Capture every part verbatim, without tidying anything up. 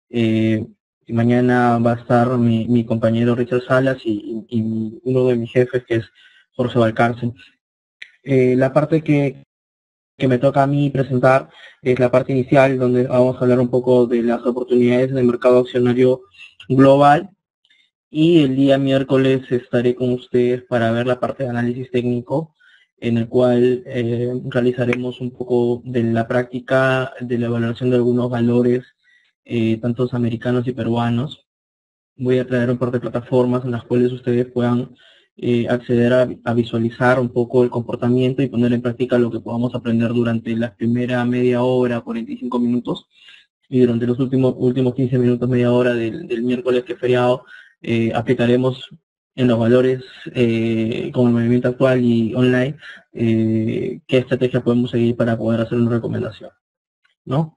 Eh, y mañana va a estar mi, mi compañero Richard Salas y, y, y uno de mis jefes, que es Jorge Valcárcel. Eh, la parte que, que me toca a mí presentar es la parte inicial, donde vamos a hablar un poco de las oportunidades del mercado accionario global. Y el día miércoles estaré con ustedes para ver la parte de análisis técnico, en el cual eh, realizaremos un poco de la práctica de la evaluación de algunos valores, eh, tantos americanos y peruanos. Voy a traer un par de plataformas en las cuales ustedes puedan eh, acceder a, a visualizar un poco el comportamiento y poner en práctica lo que podamos aprender durante la primera media hora, cuarenta y cinco minutos, y durante los últimos últimos quince minutos, media hora del, del miércoles, que es feriado, eh, aplicaremos en los valores eh, con el movimiento actual y online, eh, qué estrategia podemos seguir para poder hacer una recomendación, ¿no?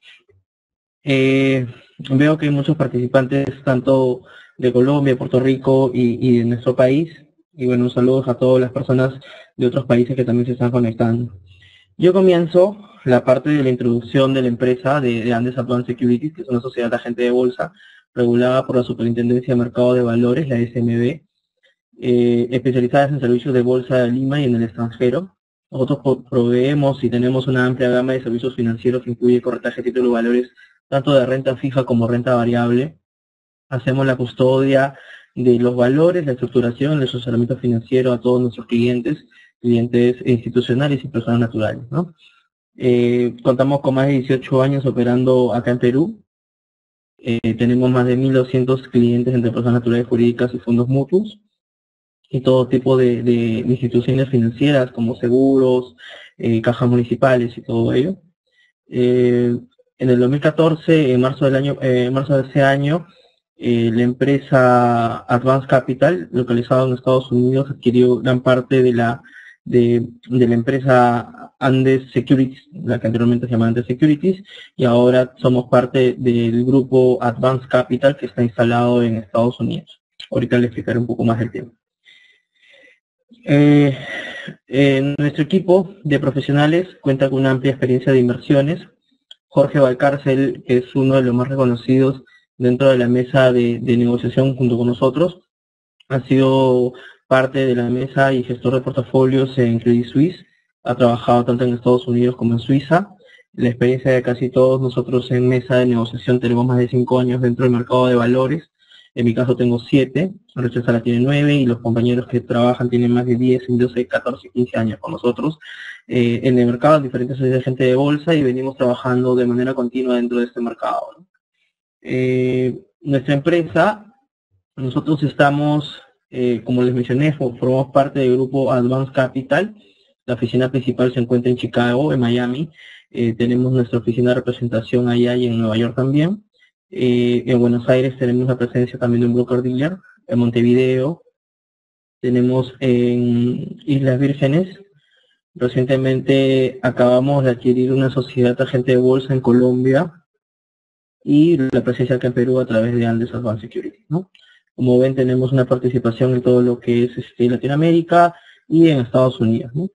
Eh, veo que hay muchos participantes, tanto de Colombia, Puerto Rico y, y de nuestro país. Y bueno, un saludo a todas las personas de otros países que también se están conectando. Yo comienzo la parte de la introducción de la empresa de, de Andes Advanced Securities, que es una sociedad de agente de bolsa regulada por la Superintendencia de Mercado de Valores, la S M B, eh, especializadas en servicios de bolsa de Lima y en el extranjero. Nosotros proveemos y tenemos una amplia gama de servicios financieros que incluye corretaje de títulos de valores, tanto de renta fija como renta variable. Hacemos la custodia de los valores, la estructuración, el asesoramiento financiero a todos nuestros clientes, clientes institucionales y personas naturales, ¿no? Eh, contamos con más de dieciocho años operando acá en Perú. Eh, tenemos más de mil doscientos clientes entre personas naturales, jurídicas y fondos mutuos, y todo tipo de, de instituciones financieras como seguros, eh, cajas municipales y todo ello. Eh, en el dos mil catorce, en marzo del año, eh, en marzo de ese año, eh, la empresa Advanced Capital, localizada en Estados Unidos, adquirió gran parte de la de, de la empresa Andes Securities, la que anteriormente se llamaba Andes Securities, y ahora somos parte del grupo Advanced Capital, que está instalado en Estados Unidos. Ahorita les explicaré un poco más del tema. Eh, eh, nuestro equipo de profesionales cuenta con una amplia experiencia de inversiones. Jorge Valcárcel, que es uno de los más reconocidos dentro de la mesa de, de negociación junto con nosotros, ha sido parte de la mesa y gestor de portafolios en Credit Suisse. Ha trabajado tanto en Estados Unidos como en Suiza. La experiencia de casi todos nosotros en mesa de negociación, tenemos más de cinco años dentro del mercado de valores. En mi caso tengo siete, Richard Sala tiene nueve, y los compañeros que trabajan tienen más de diez, doce, catorce, quince años con nosotros eh, en el mercado, diferentes sociedades de gente de bolsa, y venimos trabajando de manera continua dentro de este mercado, ¿no? Eh, nuestra empresa, nosotros estamos, eh, como les mencioné, formamos parte del grupo Advanced Capital. La oficina principal se encuentra en Chicago, en Miami. Eh, tenemos nuestra oficina de representación allá y en Nueva York también. Eh, en Buenos Aires tenemos la presencia también de un broker dealer. En Montevideo tenemos en Islas Vírgenes. Recientemente acabamos de adquirir una sociedad de agente de bolsa en Colombia, y la presencia acá en Perú a través de Andes Advanced Security, ¿no? Como ven, tenemos una participación en todo lo que es este, Latinoamérica y en Estados Unidos, ¿no?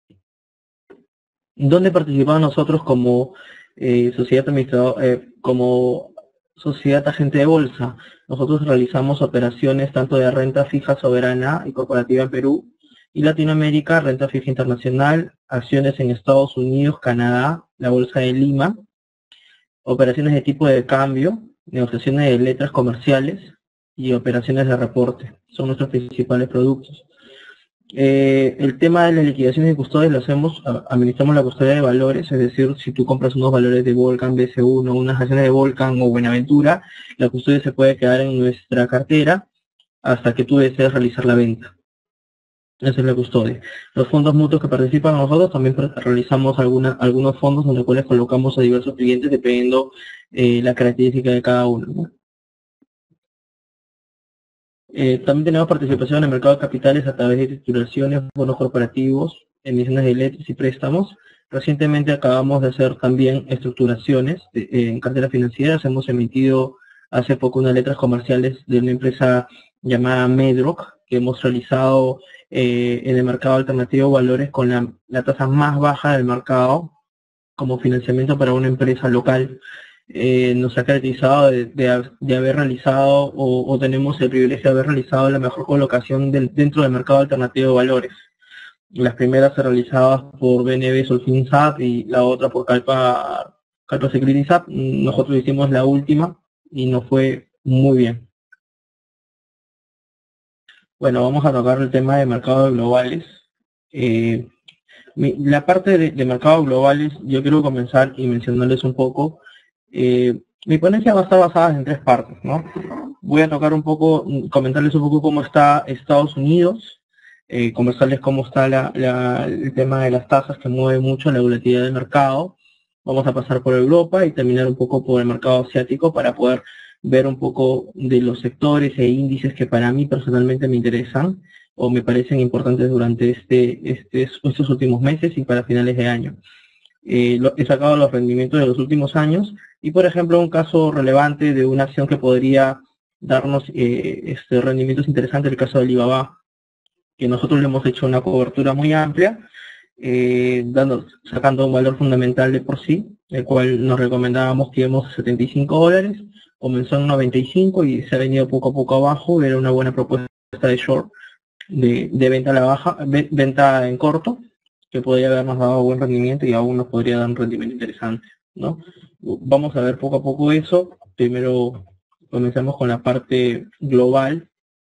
¿Dónde participamos nosotros como eh, sociedad administradora, eh, como sociedad agente de bolsa? Nosotros realizamos operaciones tanto de renta fija soberana y corporativa en Perú y Latinoamérica, renta fija internacional, acciones en Estados Unidos, Canadá, la bolsa de Lima, operaciones de tipo de cambio, negociaciones de letras comerciales y operaciones de reporte. Son nuestros principales productos. Eh, el tema de las liquidaciones de custodia lo hacemos, administramos la custodia de valores, es decir, si tú compras unos valores de Volcan, B C uno, unas acciones de Volcan o Buenaventura, la custodia se puede quedar en nuestra cartera hasta que tú desees realizar la venta. Esa es la custodia. Los fondos mutuos que participan nosotros, también realizamos alguna, algunos fondos en los cuales colocamos a diversos clientes dependiendo eh, la característica de cada uno, ¿no? Eh, también tenemos participación en el mercado de capitales a través de titulaciones, bonos corporativos, emisiones de letras y préstamos. Recientemente acabamos de hacer también estructuraciones de, eh, en carteras financieras. Hemos emitido hace poco unas letras comerciales de una empresa llamada Medrock, que hemos realizado eh, en el mercado alternativo valores con la, la tasa más baja del mercado como financiamiento para una empresa local eh, nos ha caracterizado de, de, de haber realizado o, o tenemos el privilegio de haber realizado la mejor colocación del, dentro del mercado alternativo de valores. Las primeras se realizaban por B N B Solfin S A P y la otra por Calpa, Calpa Security S A P. Nosotros hicimos la última y nos fue muy bien. Bueno, vamos a tocar el tema de mercados globales. Eh, mi, la parte de, de mercados globales, yo quiero comenzar y mencionarles un poco. Eh, mi ponencia va a estar basada en tres partes, ¿no? Voy a tocar un poco, comentarles un poco cómo está Estados Unidos, eh, conversarles cómo está la, la, el tema de las tasas que mueve mucho la volatilidad del mercado. Vamos a pasar por Europa y terminar un poco por el mercado asiático para poder ver un poco de los sectores e índices que para mí personalmente me interesan o me parecen importantes durante este, este, estos últimos meses y para finales de año. Eh, lo, he sacado los rendimientos de los últimos años y, por ejemplo, un caso relevante de una acción que podría darnos eh, este, rendimientos interesantes, el caso de Alibaba, que nosotros le hemos hecho una cobertura muy amplia, eh, dando, sacando un valor fundamental de por sí, el cual nos recomendábamos que íbamos a setenta y cinco dólares, comenzó en noventa y cinco y se ha venido poco a poco abajo, era una buena propuesta de short, de, de venta a la baja, venta en corto, que podría habernos dado buen rendimiento y aún nos podría dar un rendimiento interesante, ¿no? Vamos a ver poco a poco eso. Primero comenzamos con la parte global,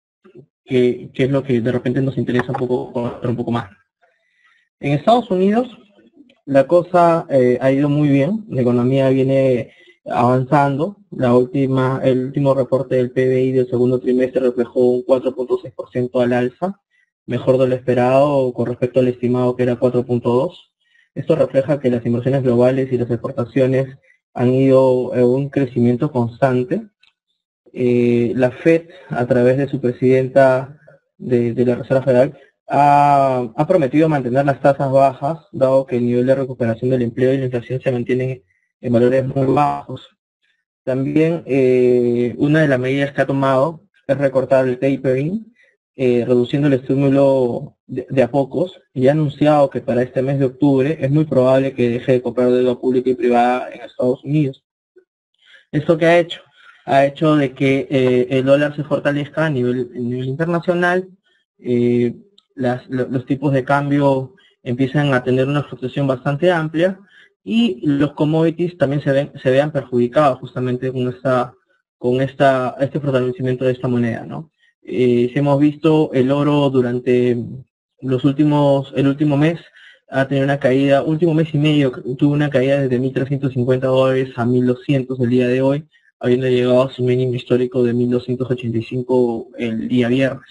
que, que es lo que de repente nos interesa un poco, un poco más. En Estados Unidos la cosa eh, ha ido muy bien, la economía viene avanzando. La última, el último reporte del P B I del segundo trimestre reflejó un cuatro punto seis por ciento al alza, mejor de lo esperado con respecto al estimado que era cuatro punto dos por ciento. Esto refleja que las inversiones globales y las exportaciones han ido en un crecimiento constante. Eh, la Fed, a través de su presidenta de, de la Reserva Federal, ha, ha prometido mantener las tasas bajas, dado que el nivel de recuperación del empleo y la inflación se mantienen en valores muy bajos. También eh, una de las medidas que ha tomado es recortar el tapering, eh, reduciendo el estímulo de, de a pocos, y ha anunciado que para este mes de octubre es muy probable que deje de comprar deuda pública y privada en Estados Unidos. ¿Esto qué ha hecho? Ha hecho de que eh, el dólar se fortalezca a nivel, a nivel internacional, eh, las, los tipos de cambio empiezan a tener una fluctuación bastante amplia y los commodities también se, ven, se vean perjudicados justamente con esta con esta este fortalecimiento de esta moneda, ¿no? Eh, si hemos visto el oro durante los últimos el último mes ha tenido una caída, último mes y medio tuvo una caída desde mil trescientos cincuenta dólares a mil doscientos el día de hoy, habiendo llegado a su mínimo histórico de mil doscientos ochenta y cinco el día viernes.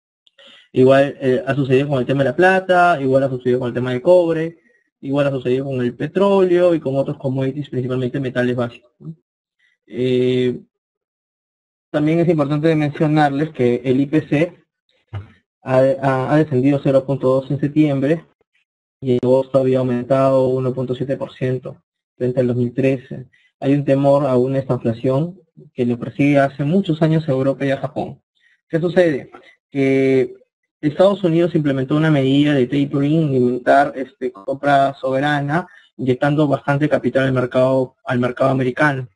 Igual eh, ha sucedido con el tema de la plata, igual ha sucedido con el tema del cobre, igual ha sucedido con el petróleo y con otros commodities, principalmente metales básicos, ¿no? Eh, también es importante mencionarles que el I P C ha, ha, ha descendido cero punto dos en septiembre y en agosto había aumentado uno punto siete por ciento frente al dos mil trece. Hay un temor a una estanflación que lo persigue hace muchos años a Europa y a Japón. ¿Qué sucede? Que Estados Unidos implementó una medida de tapering, limitar este, compra soberana, inyectando bastante capital al mercado, al mercado americano.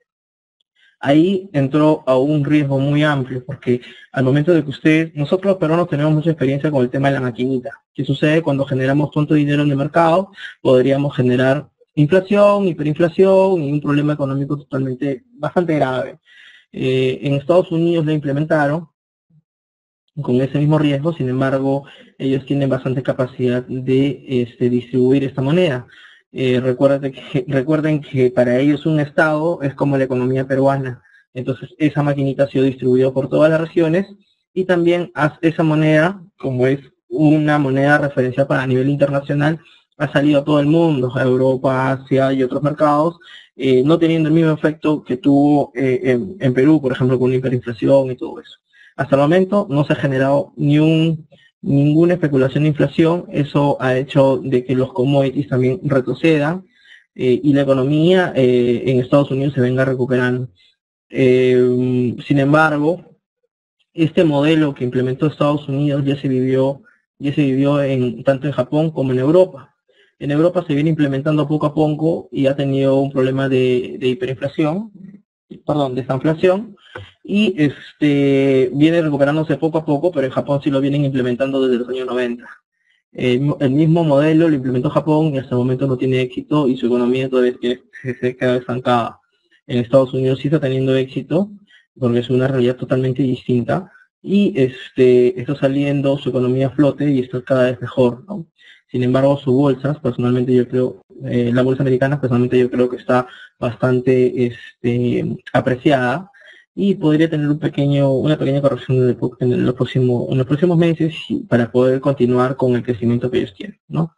Ahí entró a un riesgo muy amplio, porque al momento de que ustedes, nosotros los peruanos tenemos mucha experiencia con el tema de la maquinita. ¿Qué sucede cuando generamos tanto dinero en el mercado? Podríamos generar inflación, hiperinflación y un problema económico totalmente, bastante grave. Eh, en Estados Unidos la implementaron con ese mismo riesgo, sin embargo, ellos tienen bastante capacidad de este, distribuir esta moneda. Eh, recuerden, que, recuerden que para ellos un estado es como la economía peruana. Entonces, esa maquinita ha sido distribuida por todas las regiones y también esa moneda, como es una moneda de referencia para a nivel internacional, ha salido a todo el mundo, a Europa, Asia y otros mercados, eh, no teniendo el mismo efecto que tuvo eh, en, en Perú, por ejemplo, con la hiperinflación y todo eso. Hasta el momento no se ha generado ni un, ninguna especulación de inflación. Eso ha hecho de que los commodities también retrocedan eh, y la economía eh, en Estados Unidos se venga recuperando. Eh, sin embargo, este modelo que implementó Estados Unidos ya se vivió, ya se vivió en, tanto en Japón como en Europa. En Europa se viene implementando poco a poco y ha tenido un problema de, de hiperinflación, perdón, de desinflación, y este viene recuperándose poco a poco, pero en Japón sí lo vienen implementando desde los años noventa. El, el mismo modelo lo implementó Japón y hasta el momento no tiene éxito y su economía todavía se, se queda estancada. En Estados Unidos sí está teniendo éxito porque es una realidad totalmente distinta y este está saliendo su economía a flote y está cada vez mejor, ¿no? Sin embargo, sus bolsas, personalmente yo creo, eh, la bolsa americana, personalmente yo creo que está bastante este, apreciada y podría tener un pequeño, una pequeña corrección en, el, en, los próximos, en los próximos meses para poder continuar con el crecimiento que ellos tienen, ¿no?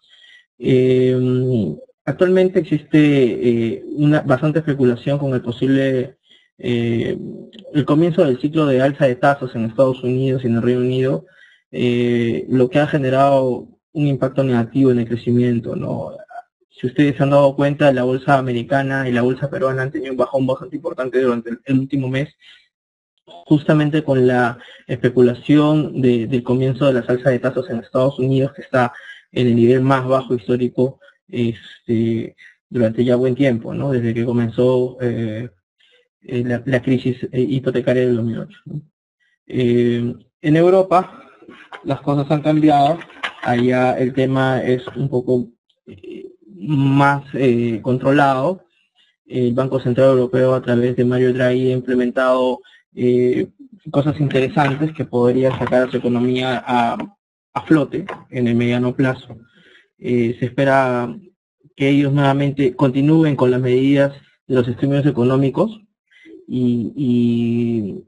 Eh, actualmente existe eh, una bastante especulación con el posible, eh, el comienzo del ciclo de alza de tasas en Estados Unidos y en el Reino Unido, eh, lo que ha generado un impacto negativo en el crecimiento, ¿no? Si ustedes se han dado cuenta, la bolsa americana y la bolsa peruana han tenido un bajón bastante importante durante el, el último mes, justamente con la especulación de, del comienzo de la alza de tasas en Estados Unidos, que está en el nivel más bajo histórico este, durante ya buen tiempo, ¿no? Desde que comenzó eh, la, la crisis hipotecaria del dos mil ocho, ¿no? Eh, en Europa las cosas han cambiado. Allá el tema es un poco eh, más eh, controlado. El Banco Central Europeo, a través de Mario Draghi, ha implementado eh, cosas interesantes que podrían sacar a su economía a, a flote en el mediano plazo. Eh, se espera que ellos nuevamente continúen con las medidas de los estímulos económicos y, y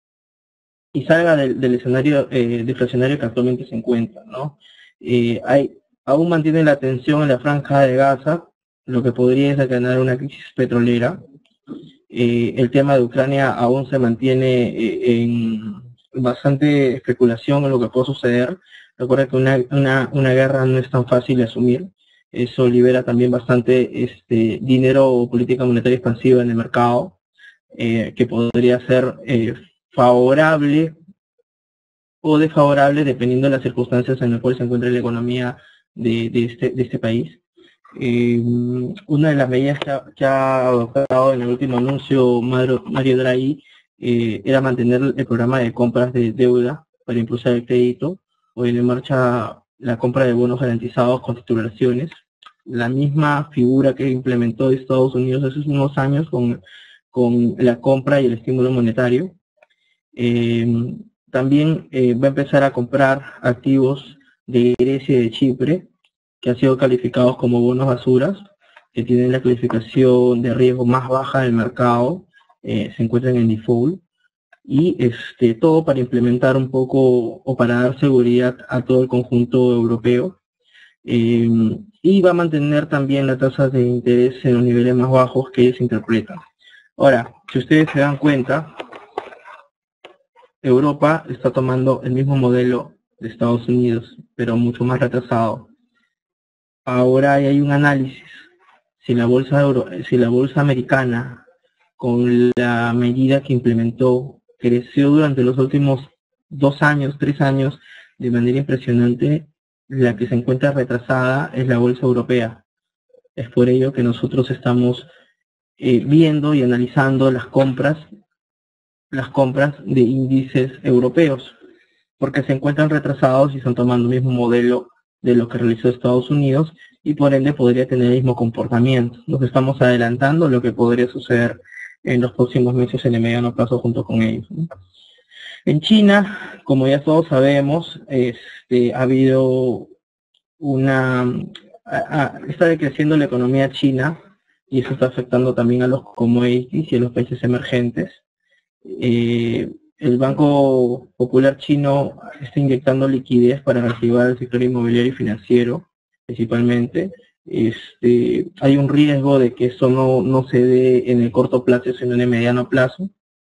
y salga del, del escenario eh, deflacionario que actualmente se encuentra, ¿no? Eh, hay, aún mantiene la tensión en la franja de Gaza, lo que podría desencadenar una crisis petrolera. Eh, el tema de Ucrania aún se mantiene eh, en bastante especulación en lo que puede suceder. Recuerda que una, una, una guerra no es tan fácil de asumir. Eso libera también bastante este, dinero o política monetaria expansiva en el mercado, eh, que podría ser eh, favorable o desfavorable dependiendo de las circunstancias en las cuales se encuentra la economía de, de, este, de este país. Eh, una de las medidas que ha, que ha adoptado en el último anuncio Mario, Mario Draghi eh, era mantener el programa de compras de deuda para impulsar el crédito. Hoy en marcha la compra de bonos garantizados con titulaciones, la misma figura que implementó Estados Unidos hace unos años con, con la compra y el estímulo monetario. Eh, también eh, va a empezar a comprar activos de Grecia y de Chipre, que han sido calificados como bonos basuras, que tienen la calificación de riesgo más baja del mercado, eh, se encuentran en default, y este todo para implementar un poco o para dar seguridad a todo el conjunto europeo. Eh, y va a mantener también las tasas de interés en los niveles más bajos que ellos interpretan. Ahora, si ustedes se dan cuenta, Europa está tomando el mismo modelo de Estados Unidos, pero mucho más retrasado. Ahora hay un análisis si la bolsa euro, si la bolsa americana, con la medida que implementó, creció durante los últimos dos años, tres años, de manera impresionante. La que se encuentra retrasada es la bolsa europea. Es por ello que nosotros estamos eh, viendo y analizando las compras, las compras de índices europeos, porque se encuentran retrasados y están tomando el mismo modelo de lo que realizó Estados Unidos y por ende podría tener el mismo comportamiento. Nos estamos adelantando lo que podría suceder en los próximos meses en el mediano plazo junto con ellos, ¿no? En China, como ya todos sabemos, este, ha habido una... A, a, está decreciendo la economía china y eso está afectando también a los commodities y a los países emergentes. Eh, el Banco Popular chino está inyectando liquidez para reactivar el sector inmobiliario y financiero, principalmente. Este, hay un riesgo de que eso no, no se dé en el corto plazo, sino en el mediano plazo.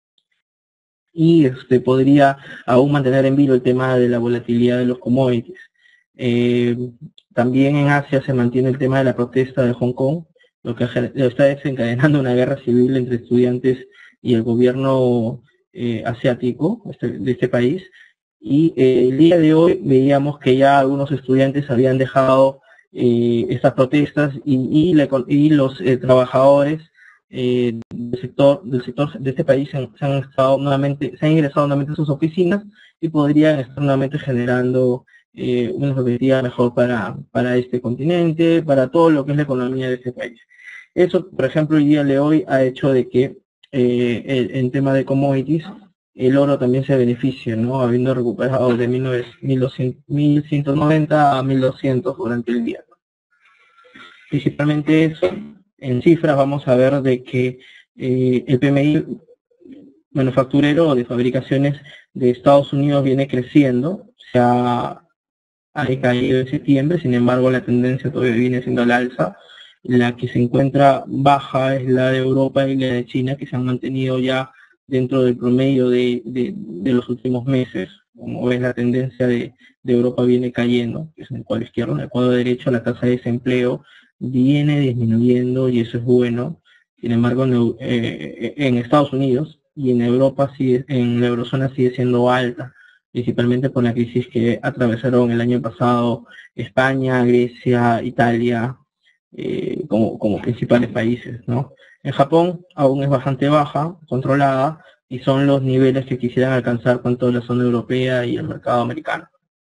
Y este, podría aún mantener en vilo el tema de la volatilidad de los commodities. Eh, también en Asia se mantiene el tema de la protesta de Hong Kong, lo que está desencadenando una guerra civil entre estudiantes y el gobierno eh, asiático este, de este país. Y eh, el día de hoy veíamos que ya algunos estudiantes habían dejado eh, estas protestas y, y, la, y los eh, trabajadores eh, del sector del sector de este país se han, se han estado nuevamente se han ingresado nuevamente a sus oficinas y podrían estar nuevamente generando eh, una perspectiva mejor para para este continente, para todo lo que es la economía de este país. Eso, por ejemplo, el día de hoy ha hecho de que eh, el, en tema de commodities el oro también se beneficia, ¿no? Habiendo recuperado de mil ciento noventa a mil doscientos durante el día. Principalmente eso, en cifras vamos a ver de que eh, el P M I manufacturero de fabricaciones de Estados Unidos viene creciendo, se ha, ha caído en septiembre, sin embargo la tendencia todavía viene siendo al alza. La que se encuentra baja es la de Europa y la de China, que se han mantenido ya dentro del promedio de, de, de los últimos meses. Como ves, la tendencia de, de Europa viene cayendo, que es en el cuadro izquierdo. En el cuadro derecho la tasa de desempleo viene disminuyendo y eso es bueno. Sin embargo, en, eh, en Estados Unidos y en Europa, sigue, en la eurozona sigue siendo alta, principalmente por la crisis que atravesaron el año pasado España, Grecia, Italia, eh, como, como principales países, ¿no? En Japón aún es bastante baja, controlada, y son los niveles que quisieran alcanzar tanto la zona europea y el mercado americano.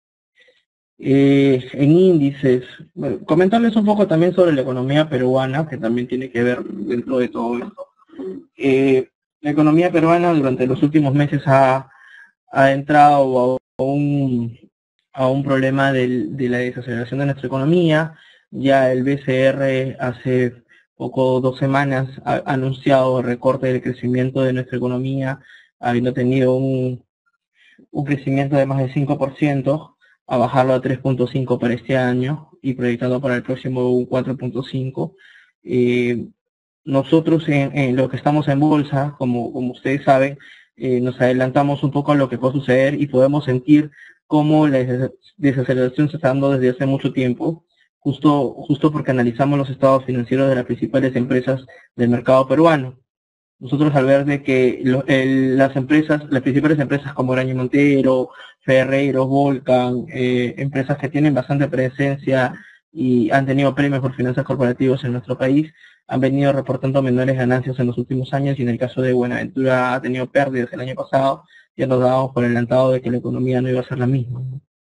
Eh, en índices, bueno, comentarles un poco también sobre la economía peruana, que también tiene que ver dentro de todo esto. Eh, la economía peruana durante los últimos meses ha, ha entrado a un, a un problema del, de la desaceleración de nuestra economía. Ya el B C R hace poco, dos semanas, ha anunciado el recorte del crecimiento de nuestra economía, habiendo tenido un, un crecimiento de más del cinco por ciento, a bajarlo a tres punto cinco para este año y proyectado para el próximo un cuatro punto cinco. Eh, nosotros en, en lo que estamos en bolsa, como, como ustedes saben, eh, nos adelantamos un poco a lo que puede suceder y podemos sentir cómo la desaceleración se está dando desde hace mucho tiempo, justo, justo porque analizamos los estados financieros de las principales empresas del mercado peruano. Nosotros al ver de que lo, el, las empresas, las principales empresas como Oraño Montero, Ferreiros, Volcan, eh, empresas que tienen bastante presencia y han tenido premios por finanzas corporativas en nuestro país, han venido reportando menores ganancias en los últimos años y en el caso de Buenaventura ha tenido pérdidas el año pasado, ya nos dábamos por adelantado de que la economía no iba a ser la misma.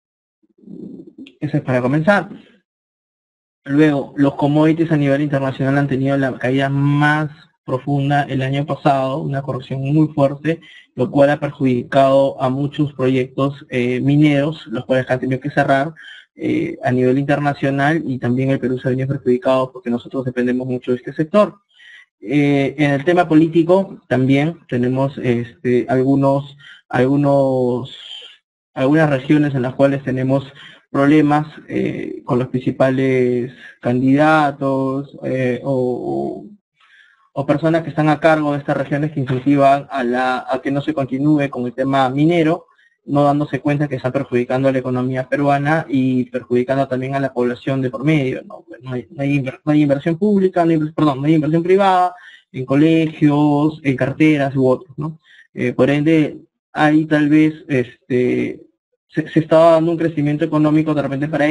Eso es para comenzar. Luego, los commodities a nivel internacional han tenido la caída más profunda el año pasado, una corrección muy fuerte, lo cual ha perjudicado a muchos proyectos eh, mineros, los cuales han tenido que cerrar eh, a nivel internacional, y también el Perú se ha venido perjudicado porque nosotros dependemos mucho de este sector. Eh, en el tema político también tenemos este, algunos, algunos, algunas regiones en las cuales tenemos problemas eh, con los principales candidatos eh, o, o personas que están a cargo de estas regiones que incentivan a, la, a que no se continúe con el tema minero, no dándose cuenta que está perjudicando a la economía peruana y perjudicando también a la población de por medio, ¿no? Pues no, hay, no, hay, no hay inversión pública, no hay, perdón, no hay inversión privada en colegios, en carteras u otros, ¿no? Eh, por ende, ahí tal vez este, se, se está dando un crecimiento económico de repente para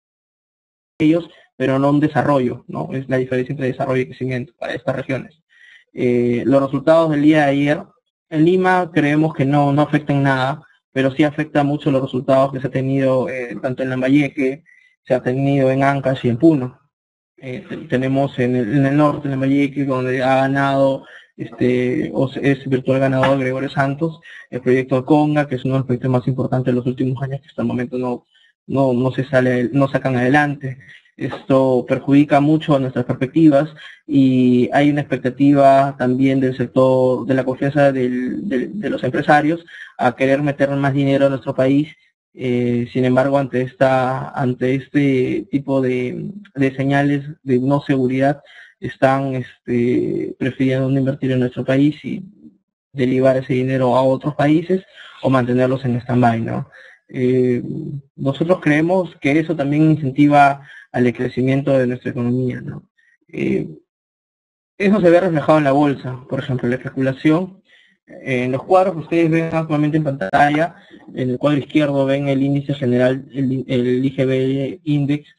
ellos, pero no un desarrollo, ¿no? Es la diferencia entre desarrollo y crecimiento para estas regiones. Eh, los resultados del día de ayer, en Lima creemos que no, no afectan nada, pero sí afecta mucho los resultados que se ha tenido eh, tanto en Lambayeque, se ha tenido en Ancash y en Puno. Eh, tenemos en el, en el norte, en Lambayeque, donde ha ganado, este, o es virtual ganador Gregorio Santos, el proyecto Conga, que es uno de los proyectos más importantes de los últimos años, que hasta el momento no, no, no se sale, no sacan adelante. Esto perjudica mucho a nuestras perspectivas y hay una expectativa también del sector, de la confianza del, de, de los empresarios a querer meter más dinero a nuestro país. Eh, sin embargo, ante esta, ante este tipo de, de señales de no seguridad, están este, prefiriendo no invertir en nuestro país y derivar ese dinero a otros países o mantenerlos en stand-by, ¿no? Eh, nosotros creemos que eso también incentiva al crecimiento de nuestra economía, ¿no? Eh, eso se ve reflejado en la bolsa, por ejemplo, la especulación. En los cuadros que ustedes ven actualmente en pantalla, en el cuadro izquierdo ven el índice general, el, el I G B Index,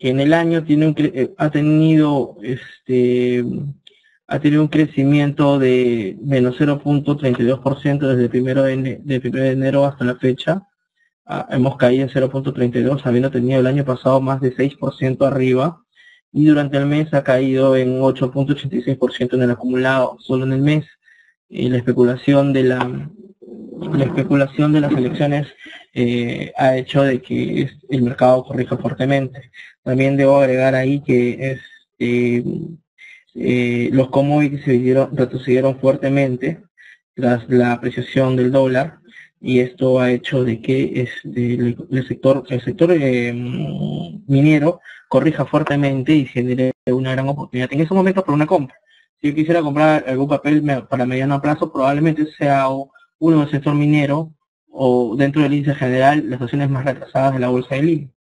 en el año tiene un, ha tenido este ha tenido un crecimiento de menos cero punto treinta y dos por ciento desde el primero de, de primero de enero hasta la fecha. Ah, hemos caído en cero punto treinta y dos, habiendo tenido el año pasado más de seis por ciento arriba, y durante el mes ha caído en ocho punto ochenta y seis por ciento en el acumulado, solo en el mes. Y la especulación de la la especulación de las elecciones eh, ha hecho de que el mercado corrija fuertemente. También debo agregar ahí que este, eh, los commodities se vieron, retrocedieron fuertemente tras la apreciación del dólar, y esto ha hecho de que este, el, el sector, el sector eh, minero corrija fuertemente y genere una gran oportunidad en ese momento para una compra. Si yo quisiera comprar algún papel para mediano plazo, probablemente sea uno del sector minero o dentro del índice general las acciones más retrasadas de la bolsa de Lima.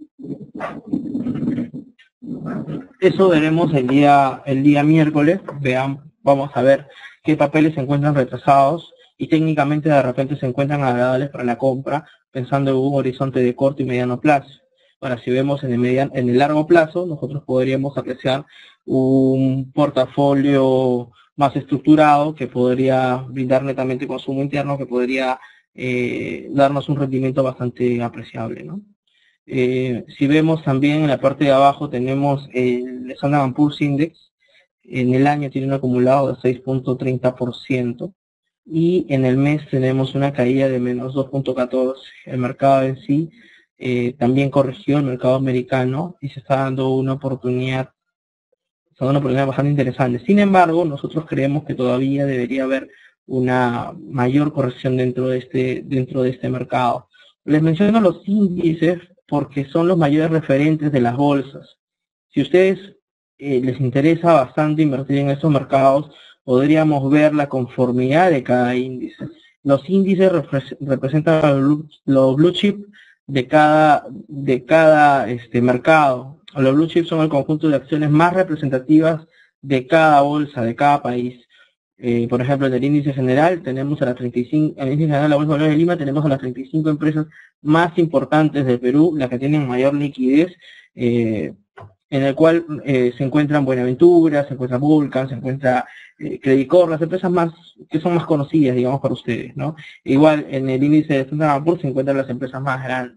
Eso veremos el día el día miércoles. Veamos, vamos a ver qué papeles se encuentran retrasados y técnicamente de repente se encuentran agradables para la compra, pensando en un horizonte de corto y mediano plazo. Ahora, si vemos en el, mediano, en el largo plazo, nosotros podríamos apreciar un portafolio más estructurado que podría brindar netamente consumo interno, que podría eh, darnos un rendimiento bastante apreciable, ¿no? Eh, si vemos también en la parte de abajo tenemos el Standard and Poor's Index. En el año tiene un acumulado de seis punto treinta por ciento y en el mes tenemos una caída de menos dos punto catorce. El mercado en sí eh, también corrigió, el mercado americano, y se está dando una oportunidad está dando una oportunidad bastante interesante. Sin embargo, nosotros creemos que todavía debería haber una mayor corrección dentro de este dentro de este mercado. Les menciono los índices porque son los mayores referentes de las bolsas. Si a ustedes eh, les interesa bastante invertir en estos mercados, podríamos ver la conformidad de cada índice. Los índices repre- representan los blue, los blue chip de cada, de cada este, mercado. Los blue chips son el conjunto de acciones más representativas de cada bolsa, de cada país. Eh, por ejemplo, en el índice general tenemos a las treinta y cinco, en el índice general de la Bolsa de Valores de Lima tenemos a las treinta y cinco empresas más importantes del Perú, las que tienen mayor liquidez, eh, en el cual eh, se encuentran Buenaventura, se encuentra Vulcan, se encuentra eh, Credit Corp, las empresas más que son más conocidas, digamos, para ustedes, ¿no? Igual en el índice de Standard and Poor's se encuentran las empresas más grandes.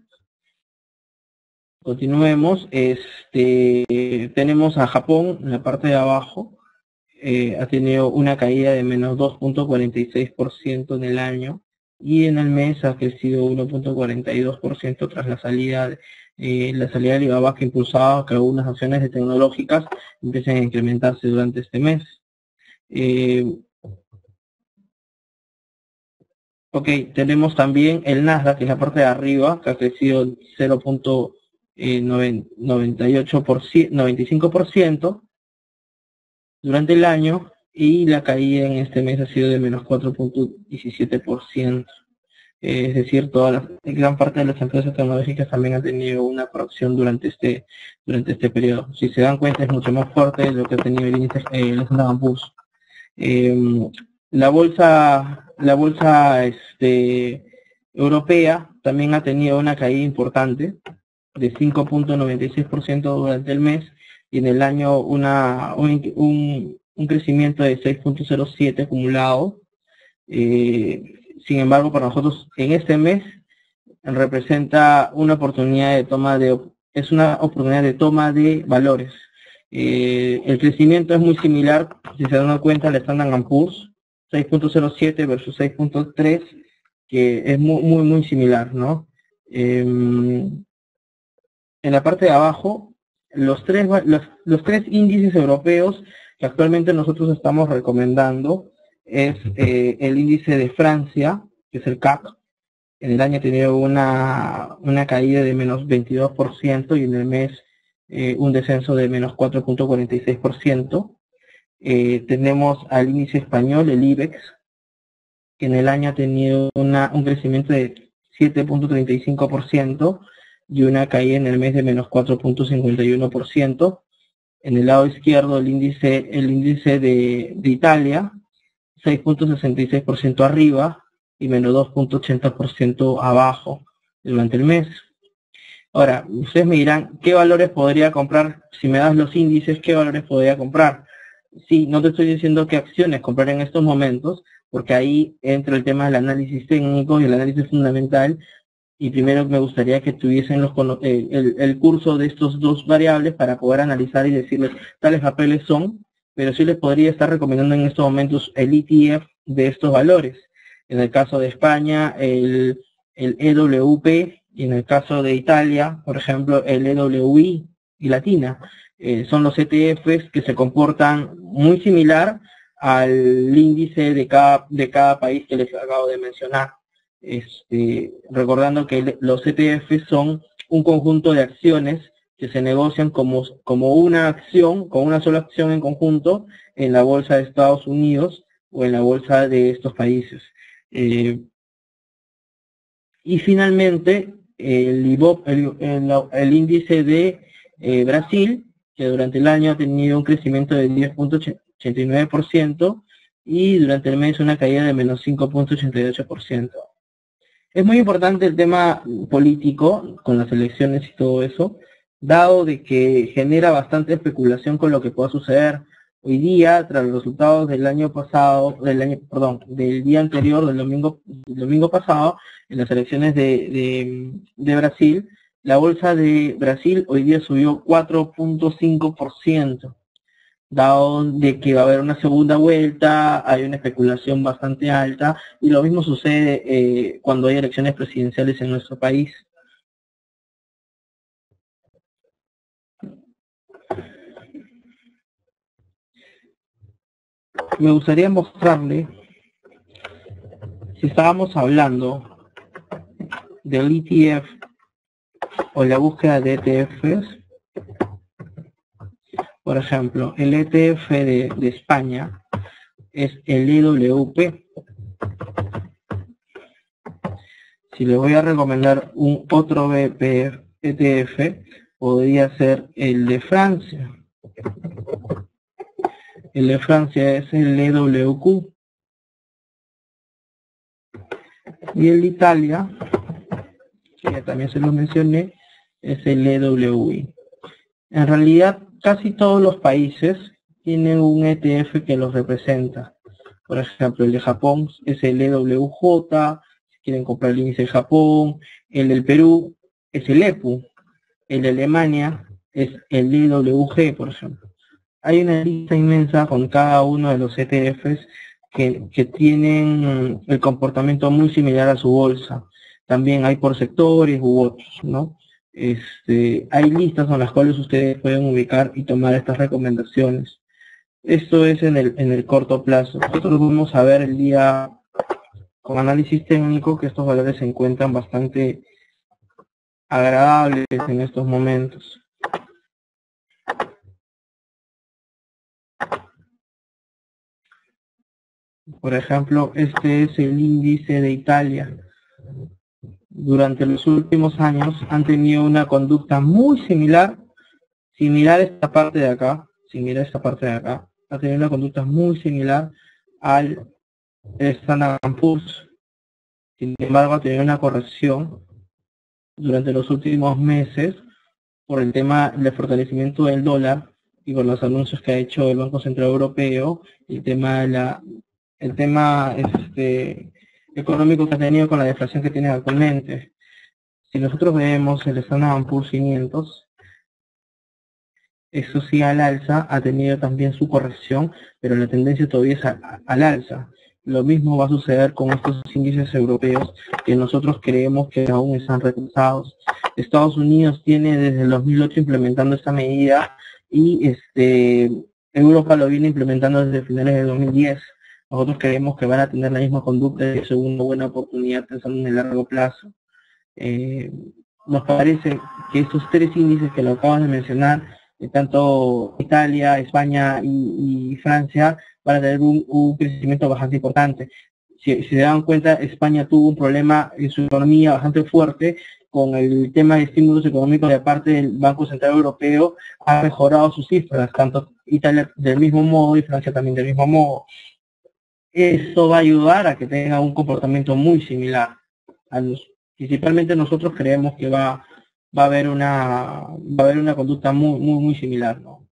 Continuemos. Este, tenemos a Japón en la parte de abajo. Eh, ha tenido una caída de menos dos punto cuarenta y seis por ciento en el año, y en el mes ha crecido uno punto cuarenta y dos por ciento tras la salida de, eh, la salida de Alibaba, que impulsaba que algunas acciones de tecnológicas empiecen a incrementarse durante este mes. Eh, ok, tenemos también el Nasdaq, que es la parte de arriba, que ha crecido cero punto noventa y ocho por ciento, noventa y cinco por ciento durante el año, y la caída en este mes ha sido de menos cuatro punto diecisiete por ciento. Eh, es decir, toda la gran parte de las empresas tecnológicas también han tenido una corrección durante este durante este periodo. Si se dan cuenta, es mucho más fuerte de lo que ha tenido el índice eh, el Standard and Poor's. Eh, la bolsa la bolsa este, europea también ha tenido una caída importante de cinco punto noventa y seis por ciento durante el mes, y en el año una un, un, un crecimiento de seis punto cero siete acumulado. Eh, sin embargo, para nosotros en este mes representa una oportunidad de toma de es una oportunidad de toma de valores. Eh, el crecimiento es muy similar, si se dan cuenta, al Standard and Poor's, seis punto cero siete versus seis punto tres, que es muy muy muy similar, ¿no? Eh, en la parte de abajo, los tres, los, los tres índices europeos que actualmente nosotros estamos recomendando es eh, el índice de Francia, que es el C A C. En el año ha tenido una, una caída de menos veintidós por ciento y en el mes eh, un descenso de menos cuatro punto cuarenta y seis por ciento. Eh, tenemos al índice español, el IBEX, que en el año ha tenido una, un crecimiento de siete punto treinta y cinco por ciento y una caída en el mes de menos cuatro punto cincuenta y uno por ciento. En el lado izquierdo, el índice, el índice de, de Italia, seis punto sesenta y seis por ciento arriba y menos dos punto ochenta por ciento abajo durante el mes. Ahora, ustedes me dirán, ¿qué valores podría comprar? Si me das los índices, ¿qué valores podría comprar? Sí, no te estoy diciendo qué acciones comprar en estos momentos, porque ahí entra el tema del análisis técnico y el análisis fundamental, y primero me gustaría que tuviesen los, eh, el, el curso de estos dos variables para poder analizar y decirles tales papeles son, pero sí les podría estar recomendando en estos momentos el E T F de estos valores. En el caso de España, el, el E W P, y en el caso de Italia, por ejemplo, el E W I y Latina. Eh, son los E T Fs que se comportan muy similar al índice de cada, de cada país que les acabo de mencionar. Este, recordando que los E T Fs son un conjunto de acciones que se negocian como, como una acción, con una sola acción en conjunto en la bolsa de Estados Unidos o en la bolsa de estos países. Eh, y finalmente, el, I B O P, el, el, el índice de eh, Brasil, que durante el año ha tenido un crecimiento de diez punto ochenta y nueve por ciento y durante el mes una caída de menos cinco punto ochenta y ocho por ciento. Es muy importante el tema político con las elecciones y todo eso, dado de que genera bastante especulación con lo que pueda suceder. Hoy día, tras los resultados del año pasado, del año, perdón, del día anterior, del domingo, del domingo pasado, en las elecciones de, de, de Brasil, la bolsa de Brasil hoy día subió cuatro punto cinco por ciento. Dado de que va a haber una segunda vuelta, hay una especulación bastante alta, y lo mismo sucede eh, cuando hay elecciones presidenciales en nuestro país. Me gustaría mostrarle, si estábamos hablando del E T F o la búsqueda de E T Fs, por ejemplo, el E T F de, de España es el E W P. Si le voy a recomendar un otro E T F, podría ser el de Francia. El de Francia es el E W Q. Y el de Italia, que ya también se lo mencioné, es el E W I. En realidad, casi todos los países tienen un E T F que los representa. Por ejemplo, el de Japón es el E W J, si quieren comprar el índice de Japón. El del Perú es el E P U. El de Alemania es el E W G, por ejemplo. Hay una lista inmensa con cada uno de los E T Fs que, que tienen el comportamiento muy similar a su bolsa. También hay por sectores u otros, ¿no? Este, hay listas con las cuales ustedes pueden ubicar y tomar estas recomendaciones. Esto es en el, en el corto plazo. Nosotros vamos a ver el día con análisis técnico que estos valores se encuentran bastante agradables en estos momentos. Por ejemplo, este es el índice de Italia. Durante los últimos años han tenido una conducta muy similar, similar a esta parte de acá, similar a esta parte de acá, ha tenido una conducta muy similar al Standard and Poor's. Sin embargo, ha tenido una corrección durante los últimos meses por el tema del fortalecimiento del dólar y por los anuncios que ha hecho el Banco Central Europeo, el tema de la el tema este, económico que ha tenido con la deflación que tiene actualmente. Si nosotros vemos el Standard and Poor's quinientos, eso sí al alza, ha tenido también su corrección, pero la tendencia todavía es a, a, al alza. Lo mismo va a suceder con estos índices europeos que nosotros creemos que aún están retrasados. Estados Unidos tiene desde el dos mil ocho implementando esta medida y este Europa lo viene implementando desde finales de dos mil diez. Nosotros creemos que van a tener la misma conducta y es una buena oportunidad pensando en el largo plazo. Eh, nos parece que estos tres índices que lo acabas de mencionar, eh, tanto Italia, España y, y Francia, van a tener un, un crecimiento bastante importante. Si, si se dan cuenta, España tuvo un problema en su economía bastante fuerte con el tema de estímulos económicos de parte del Banco Central Europeo, ha mejorado sus cifras, tanto Italia del mismo modo y Francia también del mismo modo. Esto va a ayudar a que tenga un comportamiento muy similar. A los, principalmente nosotros creemos que va, va a haber una, va a haber una conducta muy, muy, muy similar, ¿no?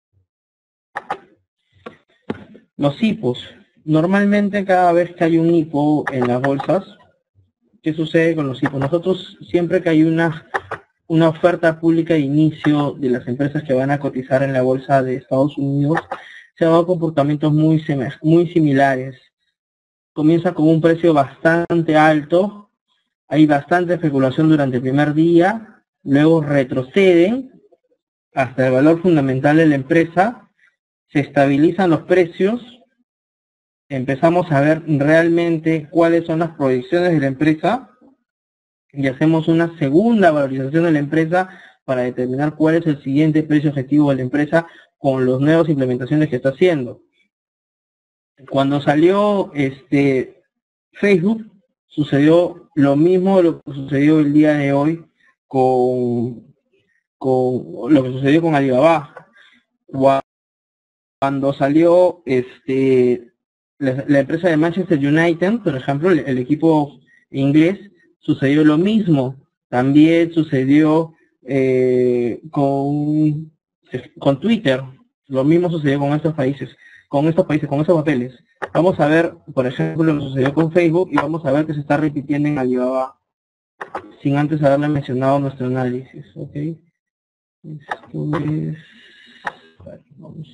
Los hipos. Normalmente cada vez que hay un hipo en las bolsas, ¿qué sucede con los hipos? Nosotros siempre que hay una, una oferta pública de inicio de las empresas que van a cotizar en la bolsa de Estados Unidos, se han dado comportamientos muy, muy similares. Comienza con un precio bastante alto, hay bastante especulación durante el primer día, luego retroceden hasta el valor fundamental de la empresa, se estabilizan los precios, empezamos a ver realmente cuáles son las proyecciones de la empresa y hacemos una segunda valorización de la empresa para determinar cuál es el siguiente precio objetivo de la empresa con las nuevas implementaciones que está haciendo. Cuando salió este Facebook, sucedió lo mismo de lo que sucedió el día de hoy con, con lo que sucedió con Alibaba. Cuando salió este la, la empresa de Manchester United, por ejemplo, el, el equipo inglés, sucedió lo mismo. También sucedió eh, con, con Twitter. Lo mismo sucedió con estos países, con estos países, con estos papeles. Vamos a ver, por ejemplo, lo que sucedió con Facebook y vamos a ver que se está repitiendo en Alibaba, sin antes haberle mencionado nuestro análisis, ¿ok? Esto es... Vamos.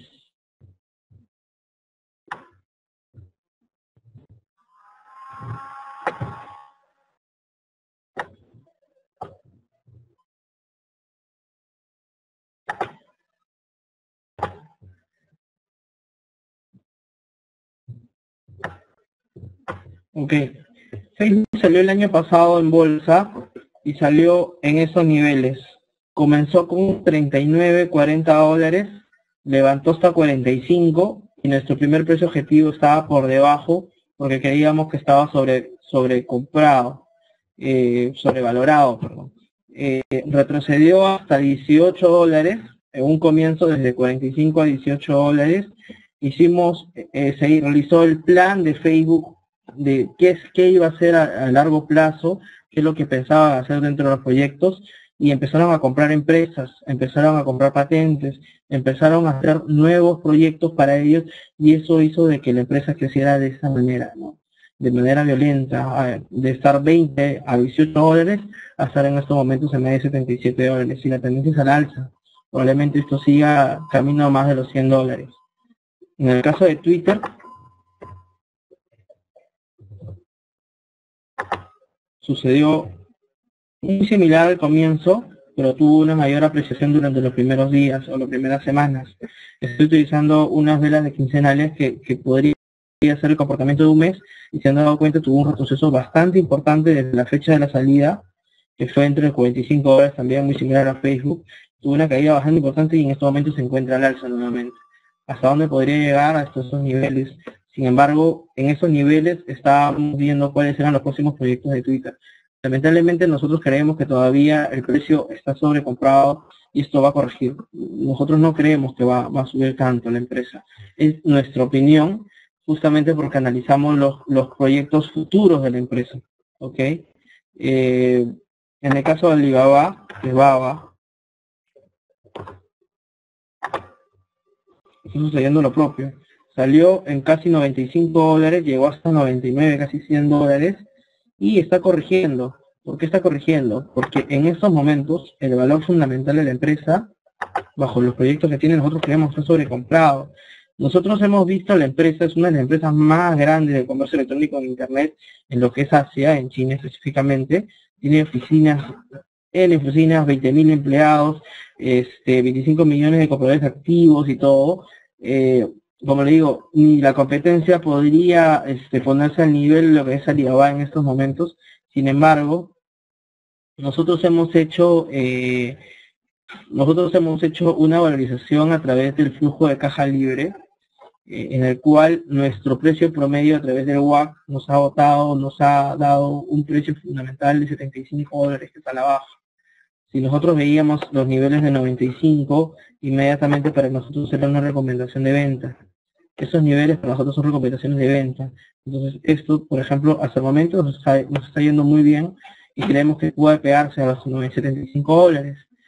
Ok, Facebook salió el año pasado en bolsa y salió en esos niveles. Comenzó con treinta y nueve, cuarenta dólares, levantó hasta cuarenta y cinco y nuestro primer precio objetivo estaba por debajo porque creíamos que estaba sobre sobrecomprado, eh, sobrevalorado, perdón. Eh, retrocedió hasta dieciocho dólares, en un comienzo desde cuarenta y cinco a dieciocho dólares. Hicimos, eh, se realizó el plan de Facebook de qué es qué iba a hacer a, a largo plazo, qué es lo que pensaba hacer dentro de los proyectos, y empezaron a comprar empresas, empezaron a comprar patentes, empezaron a hacer nuevos proyectos para ellos, y eso hizo de que la empresa creciera de esa manera, ¿no? De manera violenta, de estar veinte a dieciocho dólares, a estar en estos momentos en medio de setenta y siete dólares, y la tendencia es al alza. Probablemente esto siga camino a más de los cien dólares. En el caso de Twitter, sucedió muy similar al comienzo, pero tuvo una mayor apreciación durante los primeros días o las primeras semanas. Estoy utilizando unas velas de quincenales que, que podría ser el comportamiento de un mes, y se han dado cuenta, tuvo un retroceso bastante importante desde la fecha de la salida, que fue entre cuarenta y cinco dólares, también muy similar a Facebook. Tuvo una caída bastante importante y en estos momentos se encuentra al alza nuevamente. ¿Hasta dónde podría llegar? Hasta esos niveles. Sin embargo, en esos niveles estábamos viendo cuáles eran los próximos proyectos de Twitter. Lamentablemente nosotros creemos que todavía el precio está sobrecomprado y esto va a corregir. Nosotros no creemos que va, va a subir tanto la empresa. Es nuestra opinión, justamente porque analizamos los, los proyectos futuros de la empresa. ¿Ok? Eh, en el caso de Alibaba, de Baba, está sucediendo lo propio. Salió en casi noventa y cinco dólares, llegó hasta noventa y nueve, casi cien dólares, y está corrigiendo. ¿Por qué está corrigiendo? Porque en estos momentos el valor fundamental de la empresa, bajo los proyectos que tiene, nosotros creemos que está sobrecomprado. Nosotros hemos visto la empresa, es una de las empresas más grandes de comercio electrónico en Internet, en lo que es Asia, en China específicamente. Tiene oficinas, en oficinas, veinte mil empleados, este, veinticinco millones de compradores activos y todo. Eh, como le digo, ni la competencia podría este, ponerse al nivel de lo que es Alibaba en estos momentos. Sin embargo, nosotros hemos hecho eh, nosotros hemos hecho una valorización a través del flujo de caja libre, eh, en el cual nuestro precio promedio a través del W A C nos ha votado, nos ha dado un precio fundamental de setenta y cinco dólares, que está a la baja. Si nosotros veíamos los niveles de noventa y cinco, inmediatamente para nosotros era una recomendación de venta. Esos niveles para nosotros son recomendaciones de venta. Entonces esto, por ejemplo, hasta el momento nos está, nos está yendo muy bien y creemos que puede pegarse a los setenta y cinco dólares.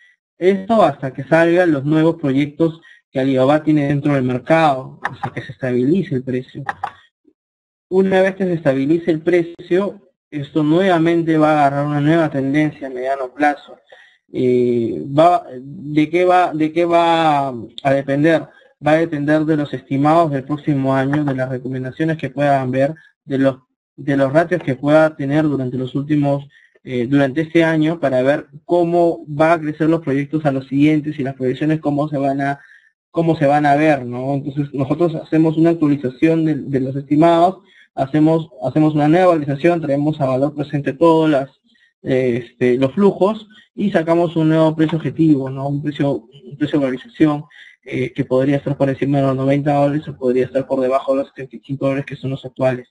Esto hasta que salgan los nuevos proyectos que Alibaba tiene dentro del mercado, hasta que se estabilice el precio. Una vez que se estabilice el precio, esto nuevamente va a agarrar una nueva tendencia a mediano plazo. Eh, va, ¿de qué va, de qué va a depender? Va a depender de los estimados del próximo año, de las recomendaciones que puedan ver, de los de los ratios que pueda tener durante los últimos eh, durante este año, para ver cómo va a crecer los proyectos a los siguientes y las proyecciones cómo se van a cómo se van a ver, ¿no? Entonces nosotros hacemos una actualización de, de los estimados, hacemos hacemos una nueva actualización, traemos a valor presente todos las eh, este, los flujos y sacamos un nuevo precio objetivo, ¿no? Un precio un precio de valorización eh, que podría estar por encima de los noventa dólares o podría estar por debajo de los setenta y cinco dólares que son los actuales.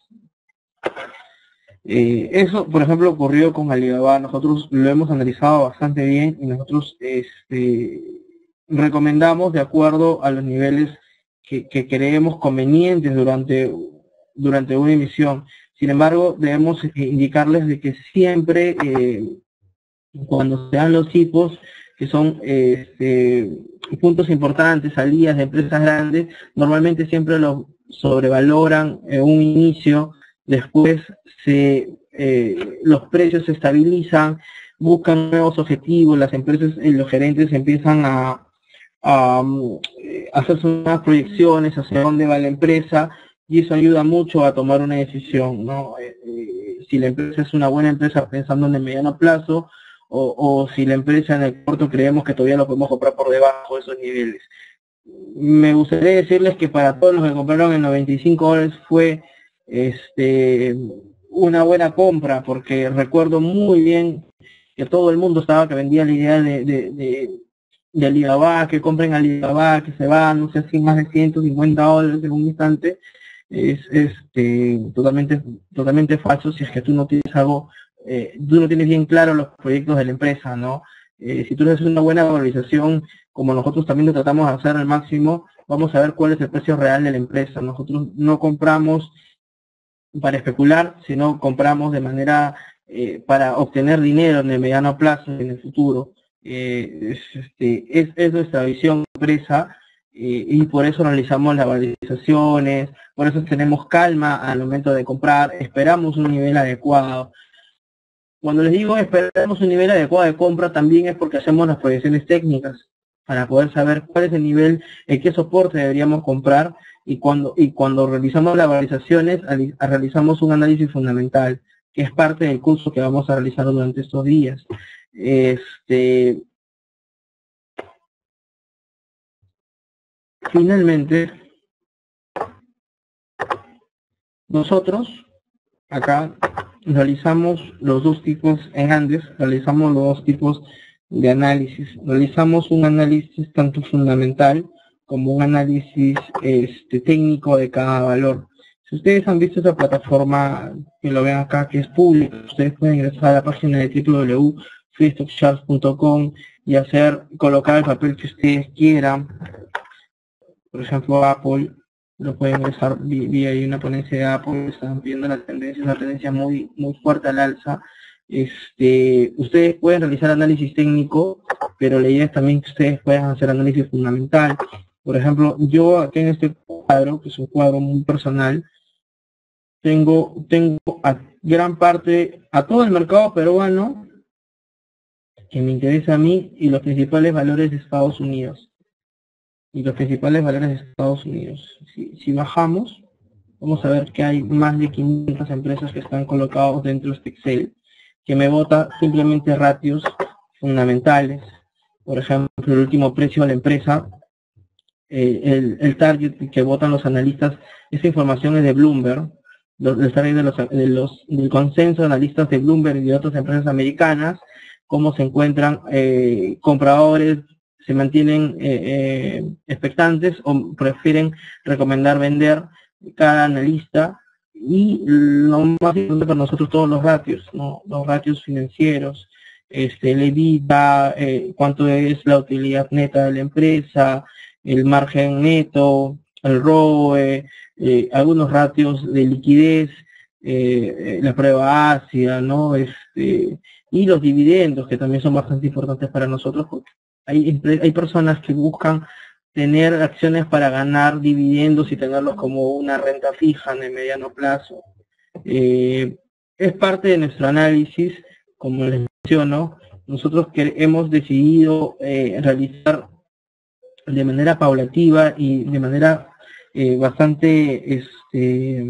Eh, eso, por ejemplo, ocurrió con Alibaba. Nosotros lo hemos analizado bastante bien y nosotros este, recomendamos de acuerdo a los niveles que, que creemos convenientes durante, durante una emisión. Sin embargo, debemos indicarles de que siempre, eh, cuando se dan los hipos, que son este, puntos importantes, salidas de empresas grandes, normalmente siempre los sobrevaloran en un inicio. Después se, eh, los precios se estabilizan, buscan nuevos objetivos, las empresas y los gerentes empiezan a, a, a hacer sus nuevas proyecciones hacia dónde va la empresa, y eso ayuda mucho a tomar una decisión, ¿no? Eh, eh, si la empresa es una buena empresa pensando en el mediano plazo, o, o si la empresa en el corto creemos que todavía lo podemos comprar por debajo de esos niveles. Me gustaría decirles que para todos los que compraron en noventa y cinco dólares fue este una buena compra, porque recuerdo muy bien que todo el mundo estaba que vendía la idea de, de, de, de Alibaba, que compren Alibaba, que se va, no sé si más de ciento cincuenta dólares en un instante. Es este totalmente totalmente falso si es que tú no tienes algo, eh, tú no tienes bien claro los proyectos de la empresa, ¿no? Eh, si tú haces una buena valorización, como nosotros también lo tratamos de hacer al máximo, vamos a ver cuál es el precio real de la empresa. Nosotros no compramos para especular, sino compramos de manera eh, para obtener dinero en el mediano plazo, en el futuro. Eh, es, este, es, es nuestra visión empresa, eh, y por eso realizamos las valorizaciones, por eso tenemos calma al momento de comprar, esperamos un nivel adecuado. Cuando les digo esperamos un nivel adecuado de compra, también es porque hacemos las proyecciones técnicas para poder saber cuál es el nivel, en qué soporte deberíamos comprar. Y cuando y cuando realizamos las valorizaciones, realizamos un análisis fundamental, que es parte del curso que vamos a realizar durante estos días. Este, finalmente, nosotros acá realizamos los dos tipos en Andes, realizamos los dos tipos de análisis. Realizamos un análisis tanto fundamental como un análisis este, técnico de cada valor. Si ustedes han visto esa plataforma, que lo ven acá, que es pública, ustedes pueden ingresar a la página de w w w punto free stock charts punto com y hacer, colocar el papel que ustedes quieran. Por ejemplo, Apple, lo pueden ingresar, vi, vi ahí una ponencia de Apple, están viendo la tendencia, una tendencia muy, muy fuerte al alza. Este, ustedes pueden realizar análisis técnico, pero la idea es también que ustedes puedan hacer análisis fundamental. Por ejemplo, yo aquí en este cuadro, que es un cuadro muy personal, tengo, tengo a gran parte, a todo el mercado peruano que me interesa a mí, y los principales valores de Estados Unidos. Y los principales valores de Estados Unidos. Si, si bajamos, vamos a ver que hay más de quinientas empresas que están colocados dentro de este Excel, que me bota simplemente ratios fundamentales. Por ejemplo, el último precio de la empresa, eh, el, el target que votan los analistas, esta información es de Bloomberg, los, el target de los, de los, del consenso de analistas de Bloomberg y de otras empresas americanas, cómo se encuentran eh, compradores, se mantienen eh, eh, expectantes o prefieren recomendar vender cada analista. Y lo más importante para nosotros, todos los ratios, ¿no? Los ratios financieros, este, el EBITDA, eh, cuánto es la utilidad neta de la empresa, el margen neto, el R O E, eh, algunos ratios de liquidez, eh, la prueba ácida, ¿no? Este, y los dividendos, que también son bastante importantes para nosotros, porque hay, hay personas que buscan tener acciones para ganar dividendos y tenerlos como una renta fija en el mediano plazo. Eh, es parte de nuestro análisis, como les menciono, nosotros que hemos decidido eh, realizar de manera paulativa y de manera eh, bastante este,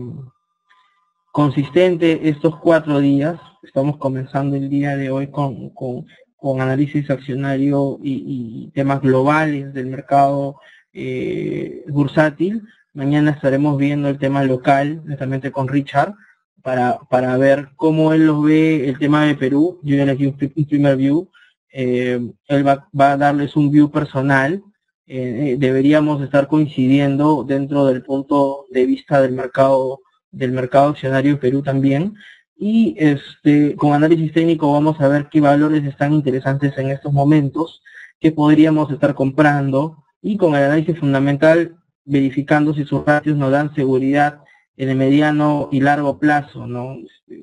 consistente estos cuatro días. Estamos comenzando el día de hoy con, con, con análisis accionario y, y temas globales del mercado eh, bursátil. Mañana estaremos viendo el tema local, netamente con Richard, para, para ver cómo él lo ve el tema de Perú. Yo ya le di un, un primer view. Eh, él va, va a darles un view personal. Eh, deberíamos estar coincidiendo dentro del punto de vista del mercado del mercado accionario en Perú también, y este con análisis técnico vamos a ver qué valores están interesantes en estos momentos, que podríamos estar comprando, y con el análisis fundamental verificando si sus ratios nos dan seguridad en el mediano y largo plazo, ¿no?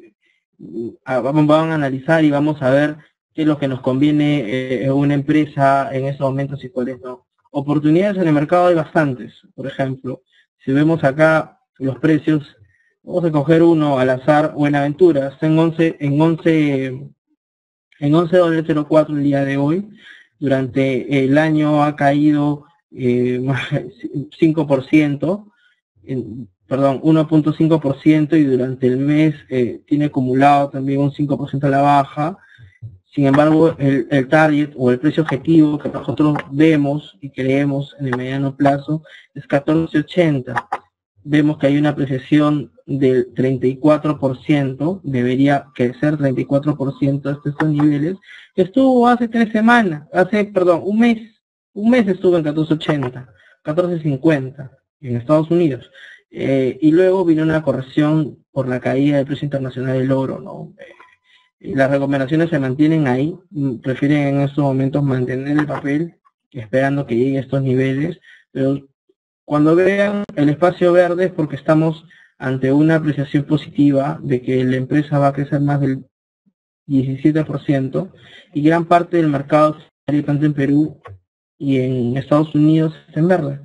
Vamos a analizar y vamos a ver qué es lo que nos conviene eh, en una empresa en estos momentos y cuáles no. Oportunidades en el mercado hay bastantes. Por ejemplo, si vemos acá los precios, vamos a coger uno al azar, Buenaventura, está en once, en once, en once dólares cero cuatro el día de hoy. Durante el año ha caído eh, cinco por ciento, en, perdón, uno punto cinco por ciento, y durante el mes eh, tiene acumulado también un cinco por ciento a la baja. Sin embargo, el, el target o el precio objetivo que nosotros vemos y creemos en el mediano plazo es catorce ochenta. Vemos que hay una apreciación del treinta y cuatro por ciento, debería crecer treinta y cuatro por ciento hasta estos niveles. Estuvo hace tres semanas, hace, perdón, un mes, un mes estuvo en catorce ochenta, catorce cincuenta en Estados Unidos. Eh, y luego vino una corrección por la caída del precio internacional del oro, ¿no? Eh, las recomendaciones se mantienen ahí, prefieren en estos momentos mantener el papel, esperando que llegue a estos niveles, pero cuando vean el espacio verde es porque estamos ante una apreciación positiva de que la empresa va a crecer más del diecisiete por ciento, y gran parte del mercado, tanto en Perú y en Estados Unidos, está en verde,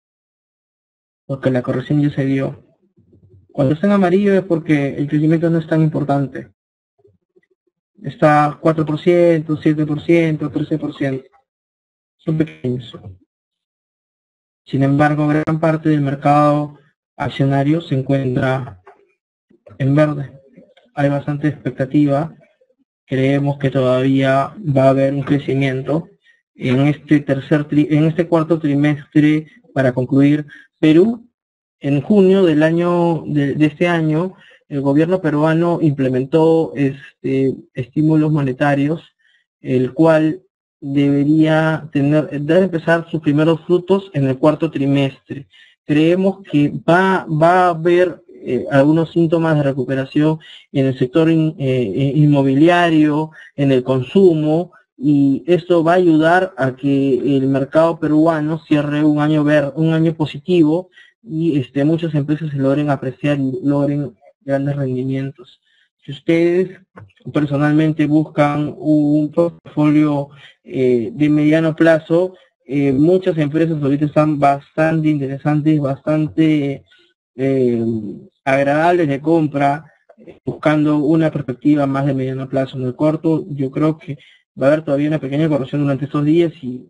porque la corrección ya se dio. Cuando está en amarillo es porque el crecimiento no es tan importante. Está cuatro por ciento, siete por ciento, trece por ciento. Son pequeños. Sin embargo, gran parte del mercado accionario se encuentra en verde. Hay bastante expectativa. Creemos que todavía va a haber un crecimiento en este tercer tri en este cuarto trimestre. Para concluir, Perú, en junio del año de, de este año, el gobierno peruano implementó este estímulos monetarios, el cual debería tener, debe empezar sus primeros frutos en el cuarto trimestre. Creemos que va, va a haber eh, algunos síntomas de recuperación en el sector in, eh, inmobiliario, en el consumo, y esto va a ayudar a que el mercado peruano cierre un año ver, un año positivo, y este muchas empresas se logren apreciar y logren grandes rendimientos. Si ustedes personalmente buscan un portafolio eh, de mediano plazo, eh, muchas empresas ahorita están bastante interesantes, bastante eh, agradables de compra, eh, buscando una perspectiva más de mediano plazo. En el corto, yo creo que va a haber todavía una pequeña corrección durante estos días, y,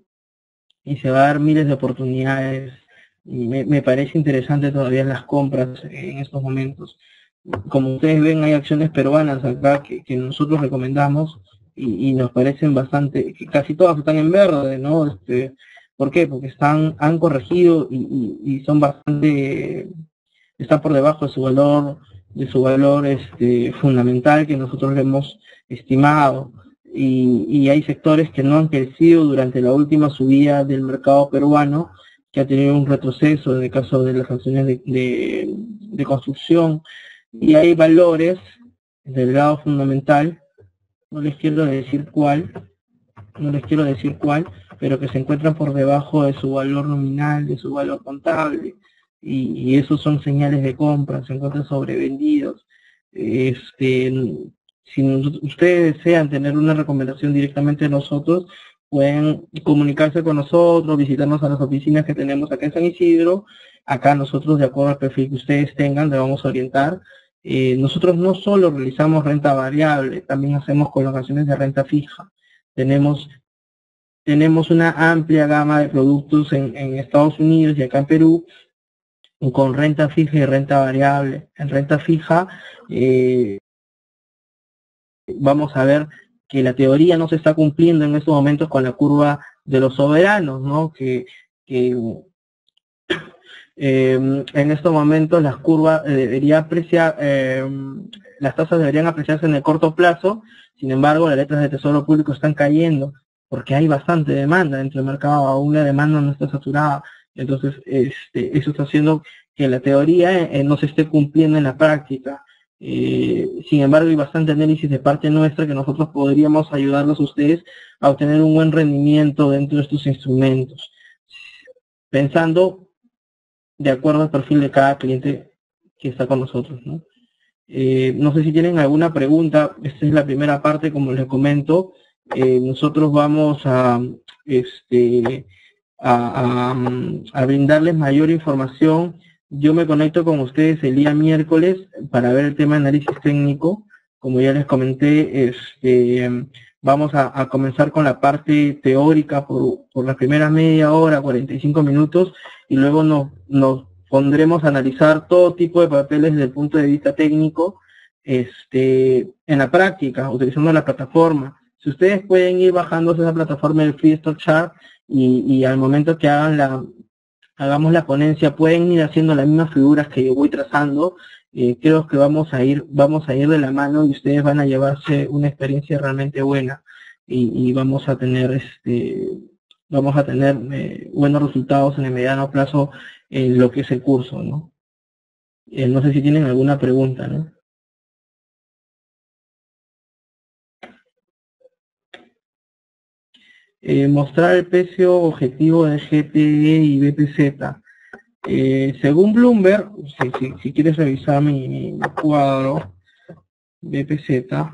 y se va a dar miles de oportunidades. Y me, me parece interesante todavía las compras en estos momentos. Como ustedes ven, hay acciones peruanas acá que, que nosotros recomendamos y, y nos parecen bastante, que casi todas están en verde, ¿no? Este, ¿por qué? Porque están, han corregido y, y, y son bastante, están por debajo de su valor, de su valor este, fundamental que nosotros le hemos estimado. Y, y hay sectores que no han crecido durante la última subida del mercado peruano, que ha tenido un retroceso en el caso de las acciones de, de, de construcción. Y hay valores del grado fundamental, no les quiero decir cuál, no les quiero decir cuál, pero que se encuentran por debajo de su valor nominal, de su valor contable, y, y esos son señales de compra, se encuentran sobrevendidos. Este, si ustedes desean tener una recomendación directamente de nosotros, pueden comunicarse con nosotros, visitarnos a las oficinas que tenemos acá en San Isidro. Acá nosotros, de acuerdo al perfil que ustedes tengan, le vamos a orientar. Eh, nosotros no solo realizamos renta variable, también hacemos colocaciones de renta fija. Tenemos, tenemos una amplia gama de productos en, en Estados Unidos y acá en Perú, con renta fija y renta variable. En renta fija, eh, vamos a ver que la teoría no se está cumpliendo en estos momentos con la curva de los soberanos, ¿no? Que, que eh, en estos momentos las curvas eh, debería apreciar, eh, las tasas deberían apreciarse en el corto plazo. Sin embargo, las letras de tesoro público están cayendo porque hay bastante demanda dentro del mercado, aún la demanda no está saturada. Entonces, este, eso está haciendo que la teoría eh, no se esté cumpliendo en la práctica. Eh, sin embargo, hay bastante análisis de parte nuestra que nosotros podríamos ayudarlos a ustedes a obtener un buen rendimiento dentro de estos instrumentos, pensando de acuerdo al perfil de cada cliente que está con nosotros, ¿no? Eh, no sé si tienen alguna pregunta. Esta es la primera parte, como les comento. Eh, nosotros vamos a, este, a, a, a brindarles mayor información. Yo me conecto con ustedes el día miércoles para ver el tema de análisis técnico. Como ya les comenté, este, vamos a, a comenzar con la parte teórica por, por la primera media hora, cuarenta y cinco minutos, y luego nos, nos pondremos a analizar todo tipo de papeles desde el punto de vista técnico, este, en la práctica, utilizando la plataforma. Si ustedes pueden ir bajando esa plataforma del Free Stock Chart y, y al momento que hagan la, hagamos la ponencia, pueden ir haciendo las mismas figuras que yo voy trazando. Eh, creo que vamos a ir, vamos a ir de la mano y ustedes van a llevarse una experiencia realmente buena y, y vamos a tener, este, vamos a tener eh, buenos resultados en el mediano plazo en lo que es el curso, ¿no? Eh, no sé si tienen alguna pregunta, ¿no? Eh, mostrar el precio objetivo de G T E y B P Z. Eh, según Bloomberg, si, si, si quieres revisar mi, mi cuadro, B P Z,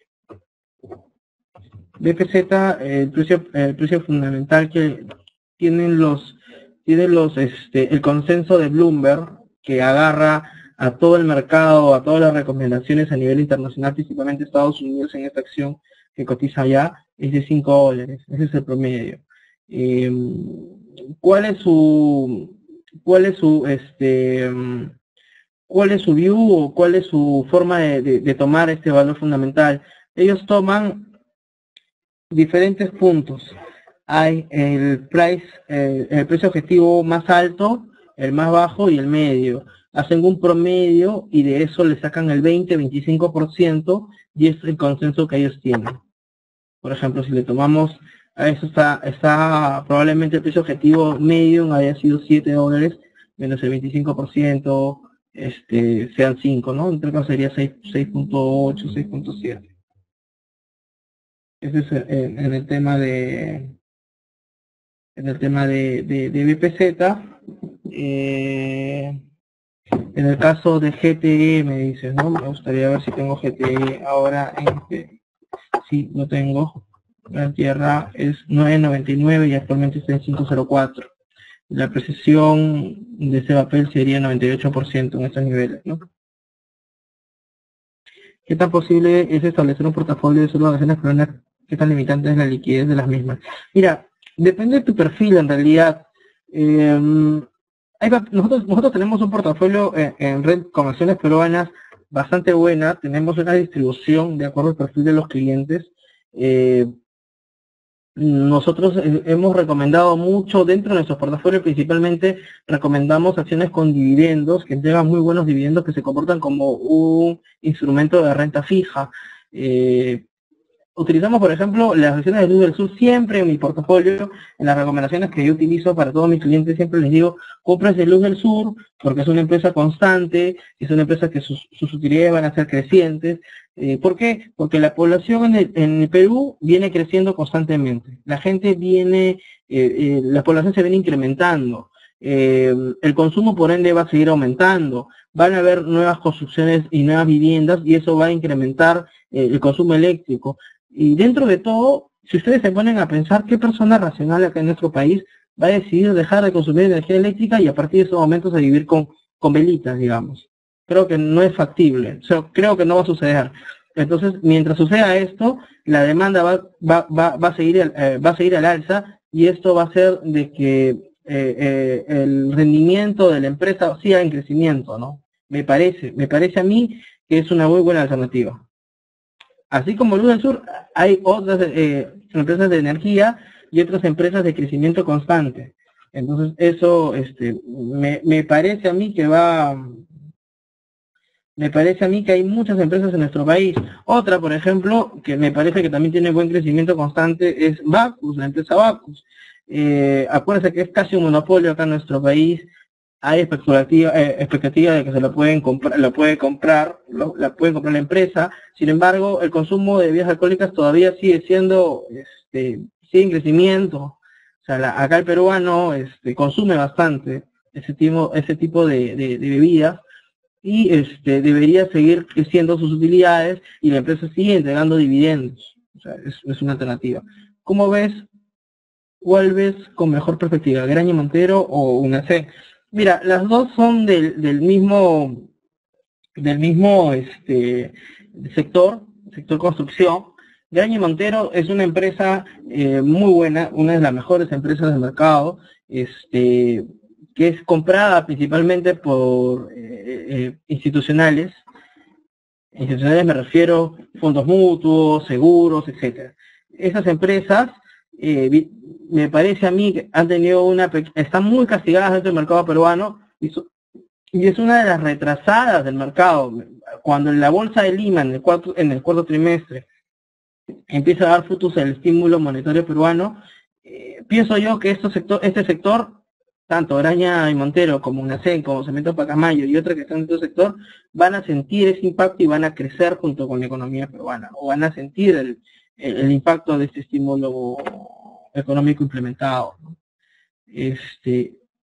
B P Z, el precio, el precio fundamental que tienen los, tienen los, este, el consenso de Bloomberg, que agarra a todo el mercado, a todas las recomendaciones a nivel internacional, principalmente Estados Unidos en esta acción que cotiza allá, es de cinco dólares, ese es el promedio. Eh, ¿Cuál es su, cuál es su, este, cuál es su view o cuál es su forma de, de, de tomar este valor fundamental? Ellos toman diferentes puntos. Hay el price, eh, el precio objetivo más alto, el más bajo y el medio. Hacen un promedio y de eso le sacan el veinte, veinticinco por ciento y es el consenso que ellos tienen. Por ejemplo, si le tomamos a eso, está, está probablemente el precio objetivo medio haya sido siete dólares, menos el veinticinco por ciento, este, sean cinco, ¿no? En otro caso sería seis punto ocho, seis punto siete. Ese es en, en el tema de en el tema de, de, de B P Z. Eh, en el caso de G T E me dices, ¿no? Me gustaría ver si tengo G T E ahora en este. Sí, lo tengo. La tierra es nueve noventa y nueve y actualmente está en cinco cero cuatro. La precisión de ese papel sería noventa y ocho por ciento en estos niveles, ¿no? ¿Qué tan posible es establecer un portafolio de solo acciones peruanas? ¿Qué tan limitante es la liquidez de las mismas? Mira, depende de tu perfil en realidad. Eh, hay, nosotros, nosotros tenemos un portafolio en, en red con acciones peruanas bastante buena. Tenemos una distribución de acuerdo al perfil de los clientes. Eh, nosotros eh, hemos recomendado mucho dentro de nuestros portafolios, principalmente recomendamos acciones con dividendos, que entregan muy buenos dividendos, que se comportan como un instrumento de renta fija. Eh, utilizamos, por ejemplo, las acciones de Luz del Sur siempre en mi portafolio, en las recomendaciones que yo utilizo para todos mis clientes, siempre les digo, compras de Luz del Sur, porque es una empresa constante, es una empresa que sus, sus utilidades van a ser crecientes. Eh, ¿Por qué? Porque la población en el, en el Perú viene creciendo constantemente. La gente viene, eh, eh, la población se viene incrementando. Eh, el consumo, por ende, va a seguir aumentando. Van a haber nuevas construcciones y nuevas viviendas y eso va a incrementar eh, el consumo eléctrico. Y dentro de todo, Si ustedes se ponen a pensar, ¿qué persona racional acá en nuestro país va a decidir dejar de consumir energía eléctrica y a partir de esos momentos a vivir con, con velitas, digamos? Creo que no es factible, o sea, creo que no va a suceder. Entonces, mientras suceda esto, la demanda va, va, va, va, a, seguir, eh, va a seguir al alza y esto va a hacer de que eh, eh, el rendimiento de la empresa siga en crecimiento, ¿no? Me parece, me parece a mí que es una muy buena alternativa. Así como Luz del Sur, hay otras eh, empresas de energía y otras empresas de crecimiento constante. Entonces, eso este, me, me parece a mí que va... Me parece a mí que hay muchas empresas en nuestro país. Otra, por ejemplo, que me parece que también tiene buen crecimiento constante es Bacus, la empresa Bacus. Eh, acuérdense que es casi un monopolio acá en nuestro país. Hay expectativa, eh, expectativa de que se la pueden comprar, la puede comprar, lo, la pueden comprar la empresa. Sin embargo, el consumo de bebidas alcohólicas todavía sigue siendo, este, sigue en crecimiento. O sea, la, acá el peruano este, consume bastante ese tipo, ese tipo de, de, de bebidas. Y este debería seguir creciendo sus utilidades y la empresa sigue entregando dividendos. O sea, es, es una alternativa. ¿Cómo ves? ¿Cuál ves con mejor perspectiva? ¿Graña Montero o UNACE? Mira, las dos son del, del mismo del mismo este sector, sector construcción. Graña Montero es una empresa eh, muy buena, una de las mejores empresas del mercado, este que es comprada principalmente por eh, eh, institucionales. Institucionales me refiero fondos mutuos, seguros, etcétera. Esas empresas, eh, me parece a mí, que han tenido una, están muy castigadas dentro del mercado peruano y, so, y es una de las retrasadas del mercado. Cuando en la bolsa de Lima, en el cuarto, en el cuarto trimestre, empieza a dar frutos el estímulo monetario peruano, eh, pienso yo que este sector, este sector tanto Graña y Montero como UNACEN, como Cemento Pacamayo y otras que están en otro sector, van a sentir ese impacto y van a crecer junto con la economía peruana, o van a sentir el, el, el impacto de este estímulo económico implementado. Este,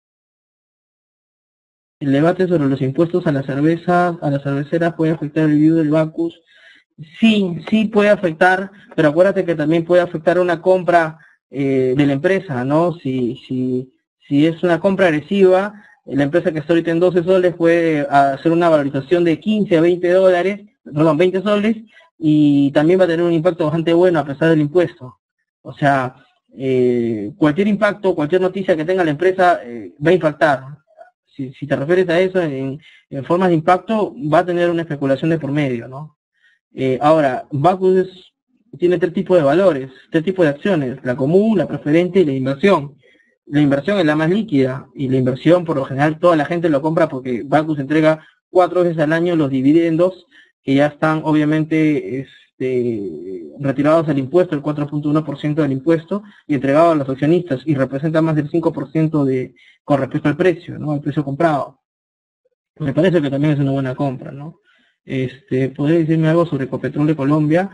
el debate sobre los impuestos a las cervezas, a las cerveceras puede afectar el review del Bacus. Sí, sí puede afectar, pero acuérdate que también puede afectar una compra eh, de la empresa, ¿no? Si, si Si es una compra agresiva, la empresa que está ahorita en doce soles puede hacer una valorización de quince a veinte dólares, perdón, veinte soles, y también va a tener un impacto bastante bueno a pesar del impuesto. O sea, eh, cualquier impacto, cualquier noticia que tenga la empresa eh, va a impactar. Si, si te refieres a eso en, en formas de impacto, va a tener una especulación de por medio, ¿no? Eh, ahora, Bacus tiene tres tipos de valores, tres tipos de acciones, la común, la preferente y la inversión. La inversión es la más líquida y la inversión por lo general toda la gente lo compra porque Bacus entrega cuatro veces al año los dividendos que ya están obviamente este, retirados del impuesto, el cuatro punto uno por ciento del impuesto y entregados a los accionistas y representa más del cinco por ciento de, con respecto al precio, ¿no? Al precio comprado. Me parece que también es una buena compra, ¿no? Este, ¿podría decirme algo sobre Ecopetrol de Colombia?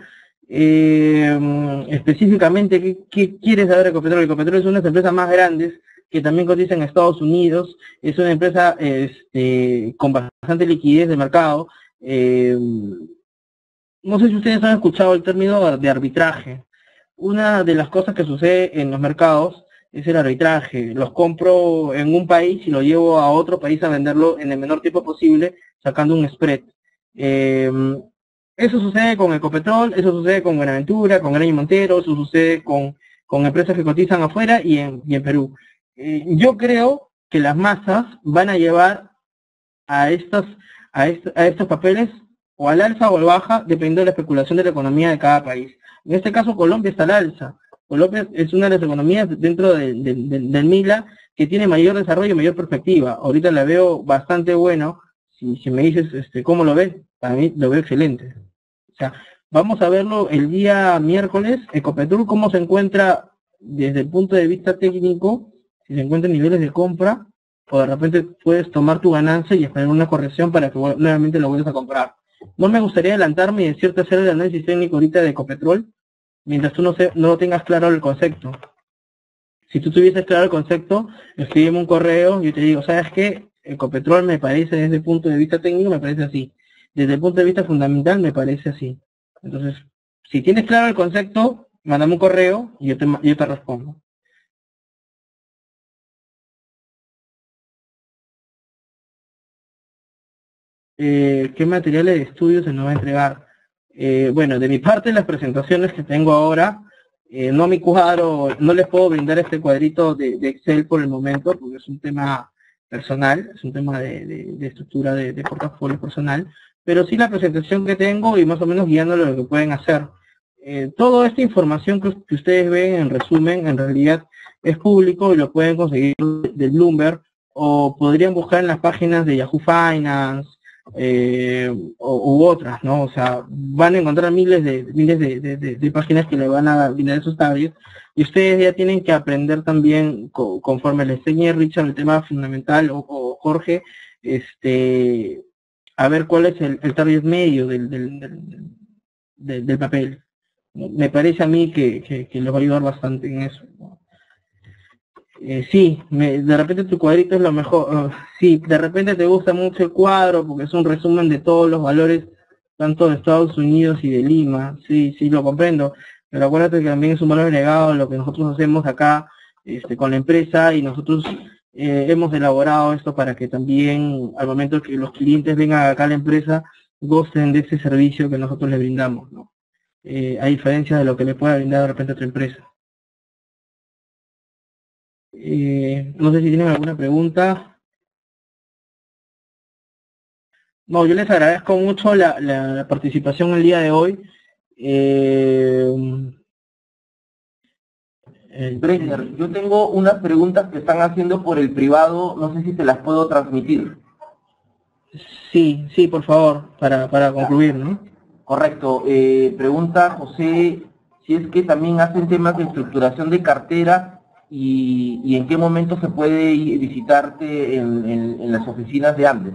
Eh, específicamente, ¿qué, ¿qué quiere saber Ecopetrol? Ecopetrol es una de las empresas más grandes que también cotiza en Estados Unidos, es una empresa este, con bastante liquidez de mercado. Eh, no sé si ustedes han escuchado el término de arbitraje. Una de las cosas que sucede en los mercados es el arbitraje. Los compro en un país y lo llevo a otro país a venderlo en el menor tiempo posible, sacando un spread. Eh, Eso sucede con Ecopetrol, eso sucede con Buenaventura, con Graña Montero, eso sucede con, con empresas que cotizan afuera y en, y en Perú. Eh, yo creo que las masas van a llevar a estos, a, est a estos papeles o al alza o al baja, dependiendo de la especulación de la economía de cada país. En este caso, Colombia está al alza. Colombia es una de las economías dentro de, de, de, del MILA que tiene mayor desarrollo y mayor perspectiva. Ahorita la veo bastante bueno. Si, si me dices este, cómo lo ves, para mí lo veo excelente. O sea, vamos a verlo el día miércoles, Ecopetrol, cómo se encuentra desde el punto de vista técnico, si se encuentran niveles de compra, o de repente puedes tomar tu ganancia y esperar una corrección para que nuevamente lo vuelvas a comprar. No me gustaría adelantarme y decirte hacer el análisis técnico ahorita de Ecopetrol, mientras tú no, se, no tengas claro el concepto. Si tú tuvieses claro el concepto, escríbeme un correo y yo te digo, ¿sabes qué? Ecopetrol me parece desde el punto de vista técnico, me parece así. Desde el punto de vista fundamental me parece así. Entonces, si tienes claro el concepto, Mándame un correo y yo te, yo te respondo. Eh, ¿Qué materiales de estudio se nos va a entregar? Eh, bueno, de mi parte, las presentaciones que tengo ahora, eh, no mi cuadro, no les puedo brindar este cuadrito de, de Excel por el momento, porque es un tema personal, es un tema de, de, de estructura de, de portafolio personal, pero sí la presentación que tengo y más o menos guiándolo lo que pueden hacer. Eh, toda esta información que, que ustedes ven en resumen, en realidad es público y lo pueden conseguir de Bloomberg, o podrían buscar en las páginas de Yahoo Finance, eh, o, u otras, ¿no? O sea, van a encontrar miles de miles de, de, de, de páginas que le van a brindar esos targets y ustedes ya tienen que aprender también, co conforme les enseñe Richard el tema fundamental o, o Jorge, este, a ver cuál es el, el target medio del, del, del, del, del papel. Me parece a mí que, que, que les va a ayudar bastante en eso, ¿no? Eh, sí, me, de repente tu cuadrito es lo mejor. Uh, sí, de repente te gusta mucho el cuadro porque es un resumen de todos los valores, tanto de Estados Unidos y de Lima. Sí, sí, lo comprendo. Pero acuérdate que también es un valor agregado lo que nosotros hacemos acá este, con la empresa y nosotros eh, hemos elaborado esto para que también al momento que los clientes vengan acá a la empresa gocen de ese servicio que nosotros les brindamos, ¿no? Eh, a diferencia de lo que le pueda brindar de repente otra empresa. Eh, no sé si tienen alguna pregunta. No, yo les agradezco mucho la, la, la participación el día de hoy. Eh, eh, Brenner, yo tengo unas preguntas que están haciendo por el privado, no sé si te las puedo transmitir. sí, sí, por favor, para, para concluir, ¿no? Correcto. Eh, pregunta José si es que también hacen temas de estructuración de cartera y, y en qué momento se puede ir visitarte en, en, en las oficinas de Andes.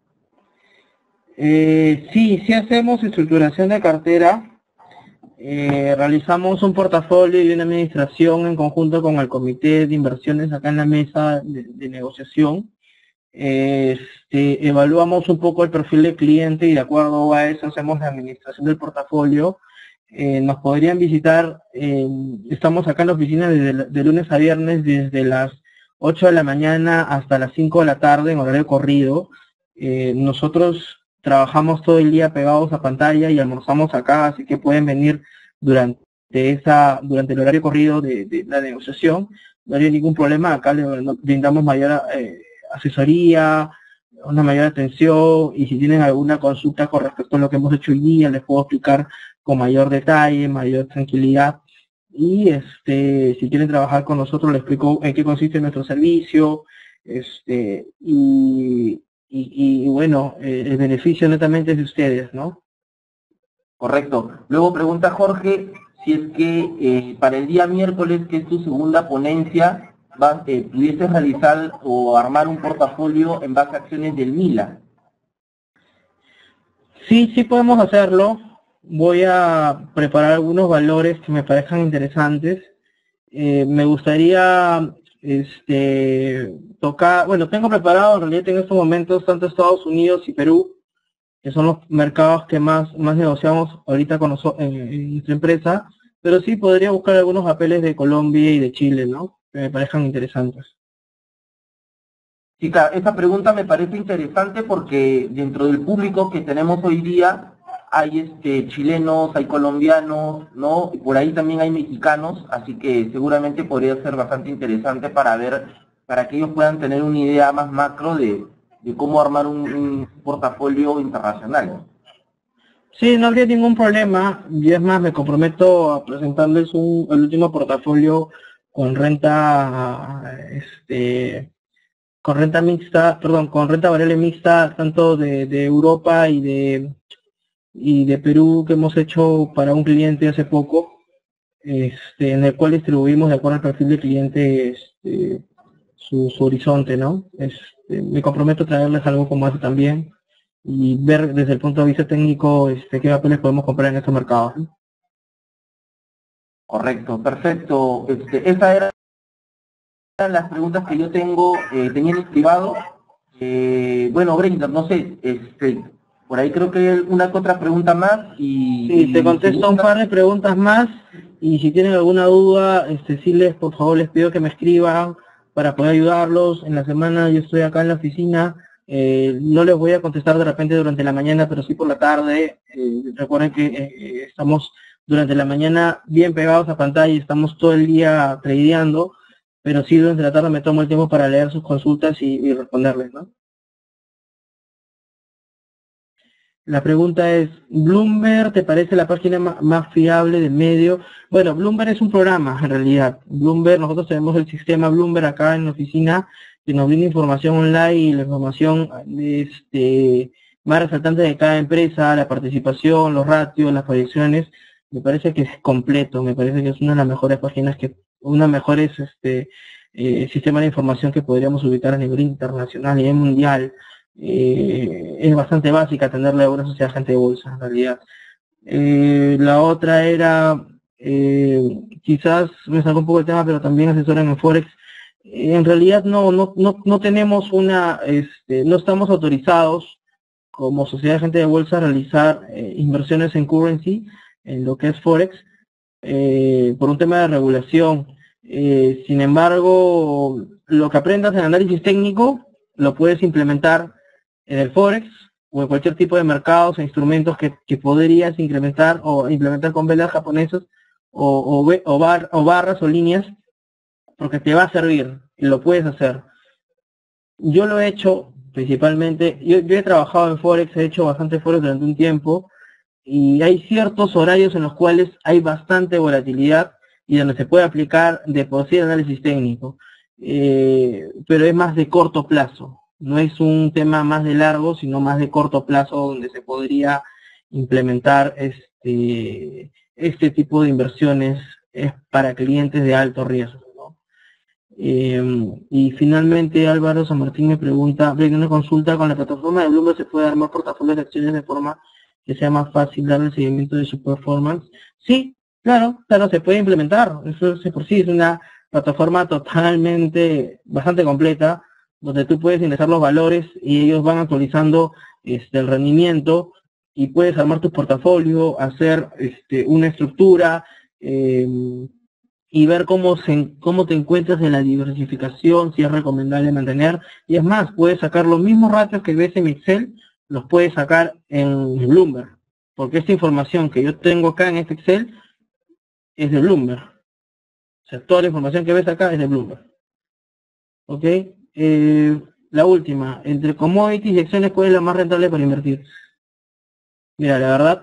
Eh, sí, sí hacemos estructuración de cartera. Eh, realizamos un portafolio y una administración en conjunto con el comité de inversiones acá en la mesa de, de negociación. Este, evaluamos un poco el perfil del cliente y de acuerdo a eso hacemos la administración del portafolio. Eh, nos podrían visitar, eh, estamos acá en la oficina desde, de lunes a viernes desde las ocho de la mañana hasta las cinco de la tarde en horario corrido. Eh, nosotros trabajamos todo el día pegados a pantalla y almorzamos acá, así que pueden venir durante esa durante el horario corrido de, de la negociación. No hay ningún problema, acá le brindamos mayor eh, asesoría, una mayor atención, y si tienen alguna consulta con respecto a lo que hemos hecho hoy día, les puedo explicar con mayor detalle, mayor tranquilidad. Y este, si quieren trabajar con nosotros, les explico en qué consiste nuestro servicio, este, y, y, y bueno, eh, el beneficio netamente es de ustedes, ¿no? Correcto. Luego pregunta Jorge si es que eh, para el día miércoles, que es tu segunda ponencia, vas, eh, pudieses realizar o armar un portafolio en base a acciones del Mila. Sí, sí podemos hacerlo. Voy a preparar algunos valores que me parezcan interesantes. Eh, me gustaría este, tocar, bueno, tengo preparado en realidad en estos momentos tanto Estados Unidos y Perú, que son los mercados que más, más negociamos ahorita con nosotros en, en nuestra empresa, pero sí podría buscar algunos papeles de Colombia y de Chile, ¿no? Que me parezcan interesantes. Sí, claro, esta pregunta me parece interesante porque dentro del público que tenemos hoy día hay este chilenos, hay colombianos, ¿no? Y por ahí también hay mexicanos, así que seguramente podría ser bastante interesante para ver, para que ellos puedan tener una idea más macro de, de cómo armar un, un portafolio internacional. Sí, no habría ningún problema, y es más, me comprometo a presentarles un, el último portafolio con renta, este, con renta mixta, perdón, con renta variable mixta, tanto de, de Europa y de, y de Perú, que hemos hecho para un cliente hace poco, este, en el cual distribuimos de acuerdo al perfil del cliente, este, su, su horizonte, ¿no? Este, me comprometo a traerles algo como eso también y ver desde el punto de vista técnico este, qué papeles podemos comprar en estos mercados, ¿no? Correcto, perfecto. Este, esa era las preguntas que yo tengo, eh, tenía en el privado. Eh, bueno, Brenda, no sé, este, por ahí creo que hay una que otra pregunta más y... Sí, te y contesto un segunda... par de preguntas más y si tienen alguna duda, este, sí les, por favor, les pido que me escriban para poder ayudarlos. En la semana yo estoy acá en la oficina, eh, no les voy a contestar de repente durante la mañana, pero sí por la tarde. Eh, recuerden que eh, estamos durante la mañana bien pegados a pantalla y estamos todo el día tradeando, pero sí durante la tarde me tomo el tiempo para leer sus consultas y, y responderles, ¿no? La pregunta es, ¿Bloomberg te parece la página más, más fiable del medio? Bueno, Bloomberg es un programa, en realidad. Bloomberg, nosotros tenemos el sistema Bloomberg acá en la oficina, que nos brinda información online y la información este, más resaltante de cada empresa, la participación, los ratios, las proyecciones. Me parece que es completo, me parece que es una de las mejores páginas, que una de las mejores este, eh, sistemas de información que podríamos ubicar a nivel internacional y a nivel mundial. Eh, es bastante básica tenerla a una sociedad agente de bolsa, en realidad. Eh, la otra era, eh, quizás me sacó un poco el tema, pero también asesoran en Forex. Eh, en realidad no, no, no, no tenemos una, este, no estamos autorizados como sociedad agente de bolsa a realizar eh, inversiones en currency, en lo que es Forex, eh, por un tema de regulación. Eh, sin embargo, lo que aprendas en análisis técnico lo puedes implementar en el Forex o en cualquier tipo de mercados e instrumentos que, que podrías incrementar o implementar con velas japonesas o, o, o, bar, o barras o líneas, porque te va a servir y lo puedes hacer. Yo lo he hecho principalmente, yo, yo he trabajado en Forex, he hecho bastante Forex durante un tiempo, y hay ciertos horarios en los cuales hay bastante volatilidad y donde se puede aplicar de por sí el análisis técnico, eh, pero es más de corto plazo. No es un tema más de largo, sino más de corto plazo, donde se podría implementar este, este tipo de inversiones es para clientes de alto riesgo, ¿no? Eh, y finalmente Álvaro San Martín me pregunta, ¿en una consulta con la plataforma de Bloomberg se puede armar portafolios de acciones de forma que sea más fácil darle el seguimiento de su performance? Sí, claro, claro, se puede implementar. Eso de por sí es una plataforma totalmente, bastante completa, donde tú puedes ingresar los valores y ellos van actualizando este, el rendimiento, y puedes armar tu portafolio, hacer este, una estructura eh, y ver cómo, se, cómo te encuentras en la diversificación, si es recomendable mantener. Y es más, puedes sacar los mismos ratios que ves en Excel, los puedes sacar en Bloomberg, porque esta información que yo tengo acá en este Excel es de Bloomberg. O sea, toda la información que ves acá es de Bloomberg. ¿Ok? Eh, la última, entre commodities y acciones, ¿cuál es la más rentable para invertir? Mira, la verdad,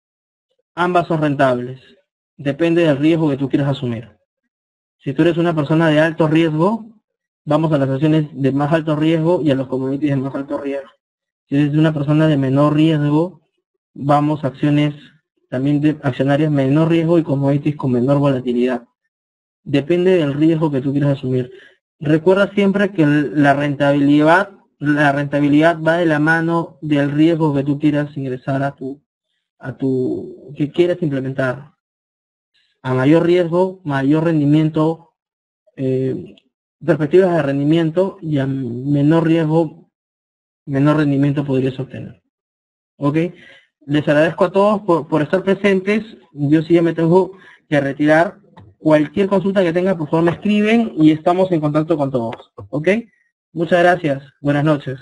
ambas son rentables. Depende del riesgo que tú quieras asumir. Si tú eres una persona de alto riesgo, vamos a las acciones de más alto riesgo y a los commodities de más alto riesgo. Si eres una persona de menor riesgo, vamos a acciones también de accionarias menor riesgo y commodities con menor volatilidad. Depende del riesgo que tú quieras asumir. Recuerda siempre que la rentabilidad, la rentabilidad va de la mano del riesgo que tú quieras ingresar a tu, a tu, que quieras implementar. A mayor riesgo, mayor rendimiento, eh, perspectivas de rendimiento, y a menor riesgo, menor rendimiento podrías obtener. ¿Ok? Les agradezco a todos por, por estar presentes. Yo sí ya me tengo que retirar. Cualquier consulta que tengan, por favor me escriben y estamos en contacto con todos. ¿Ok? Muchas gracias. Buenas noches.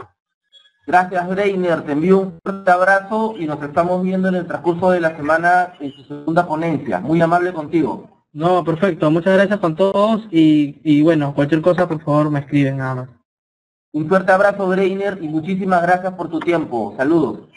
Gracias, Breiner. Te envío un fuerte abrazo y nos estamos viendo en el transcurso de la semana en su segunda ponencia. Muy amable contigo. No, perfecto. Muchas gracias con todos y, y bueno, cualquier cosa, por favor me escriben nada más. Un fuerte abrazo, Breiner, y muchísimas gracias por tu tiempo. Saludos.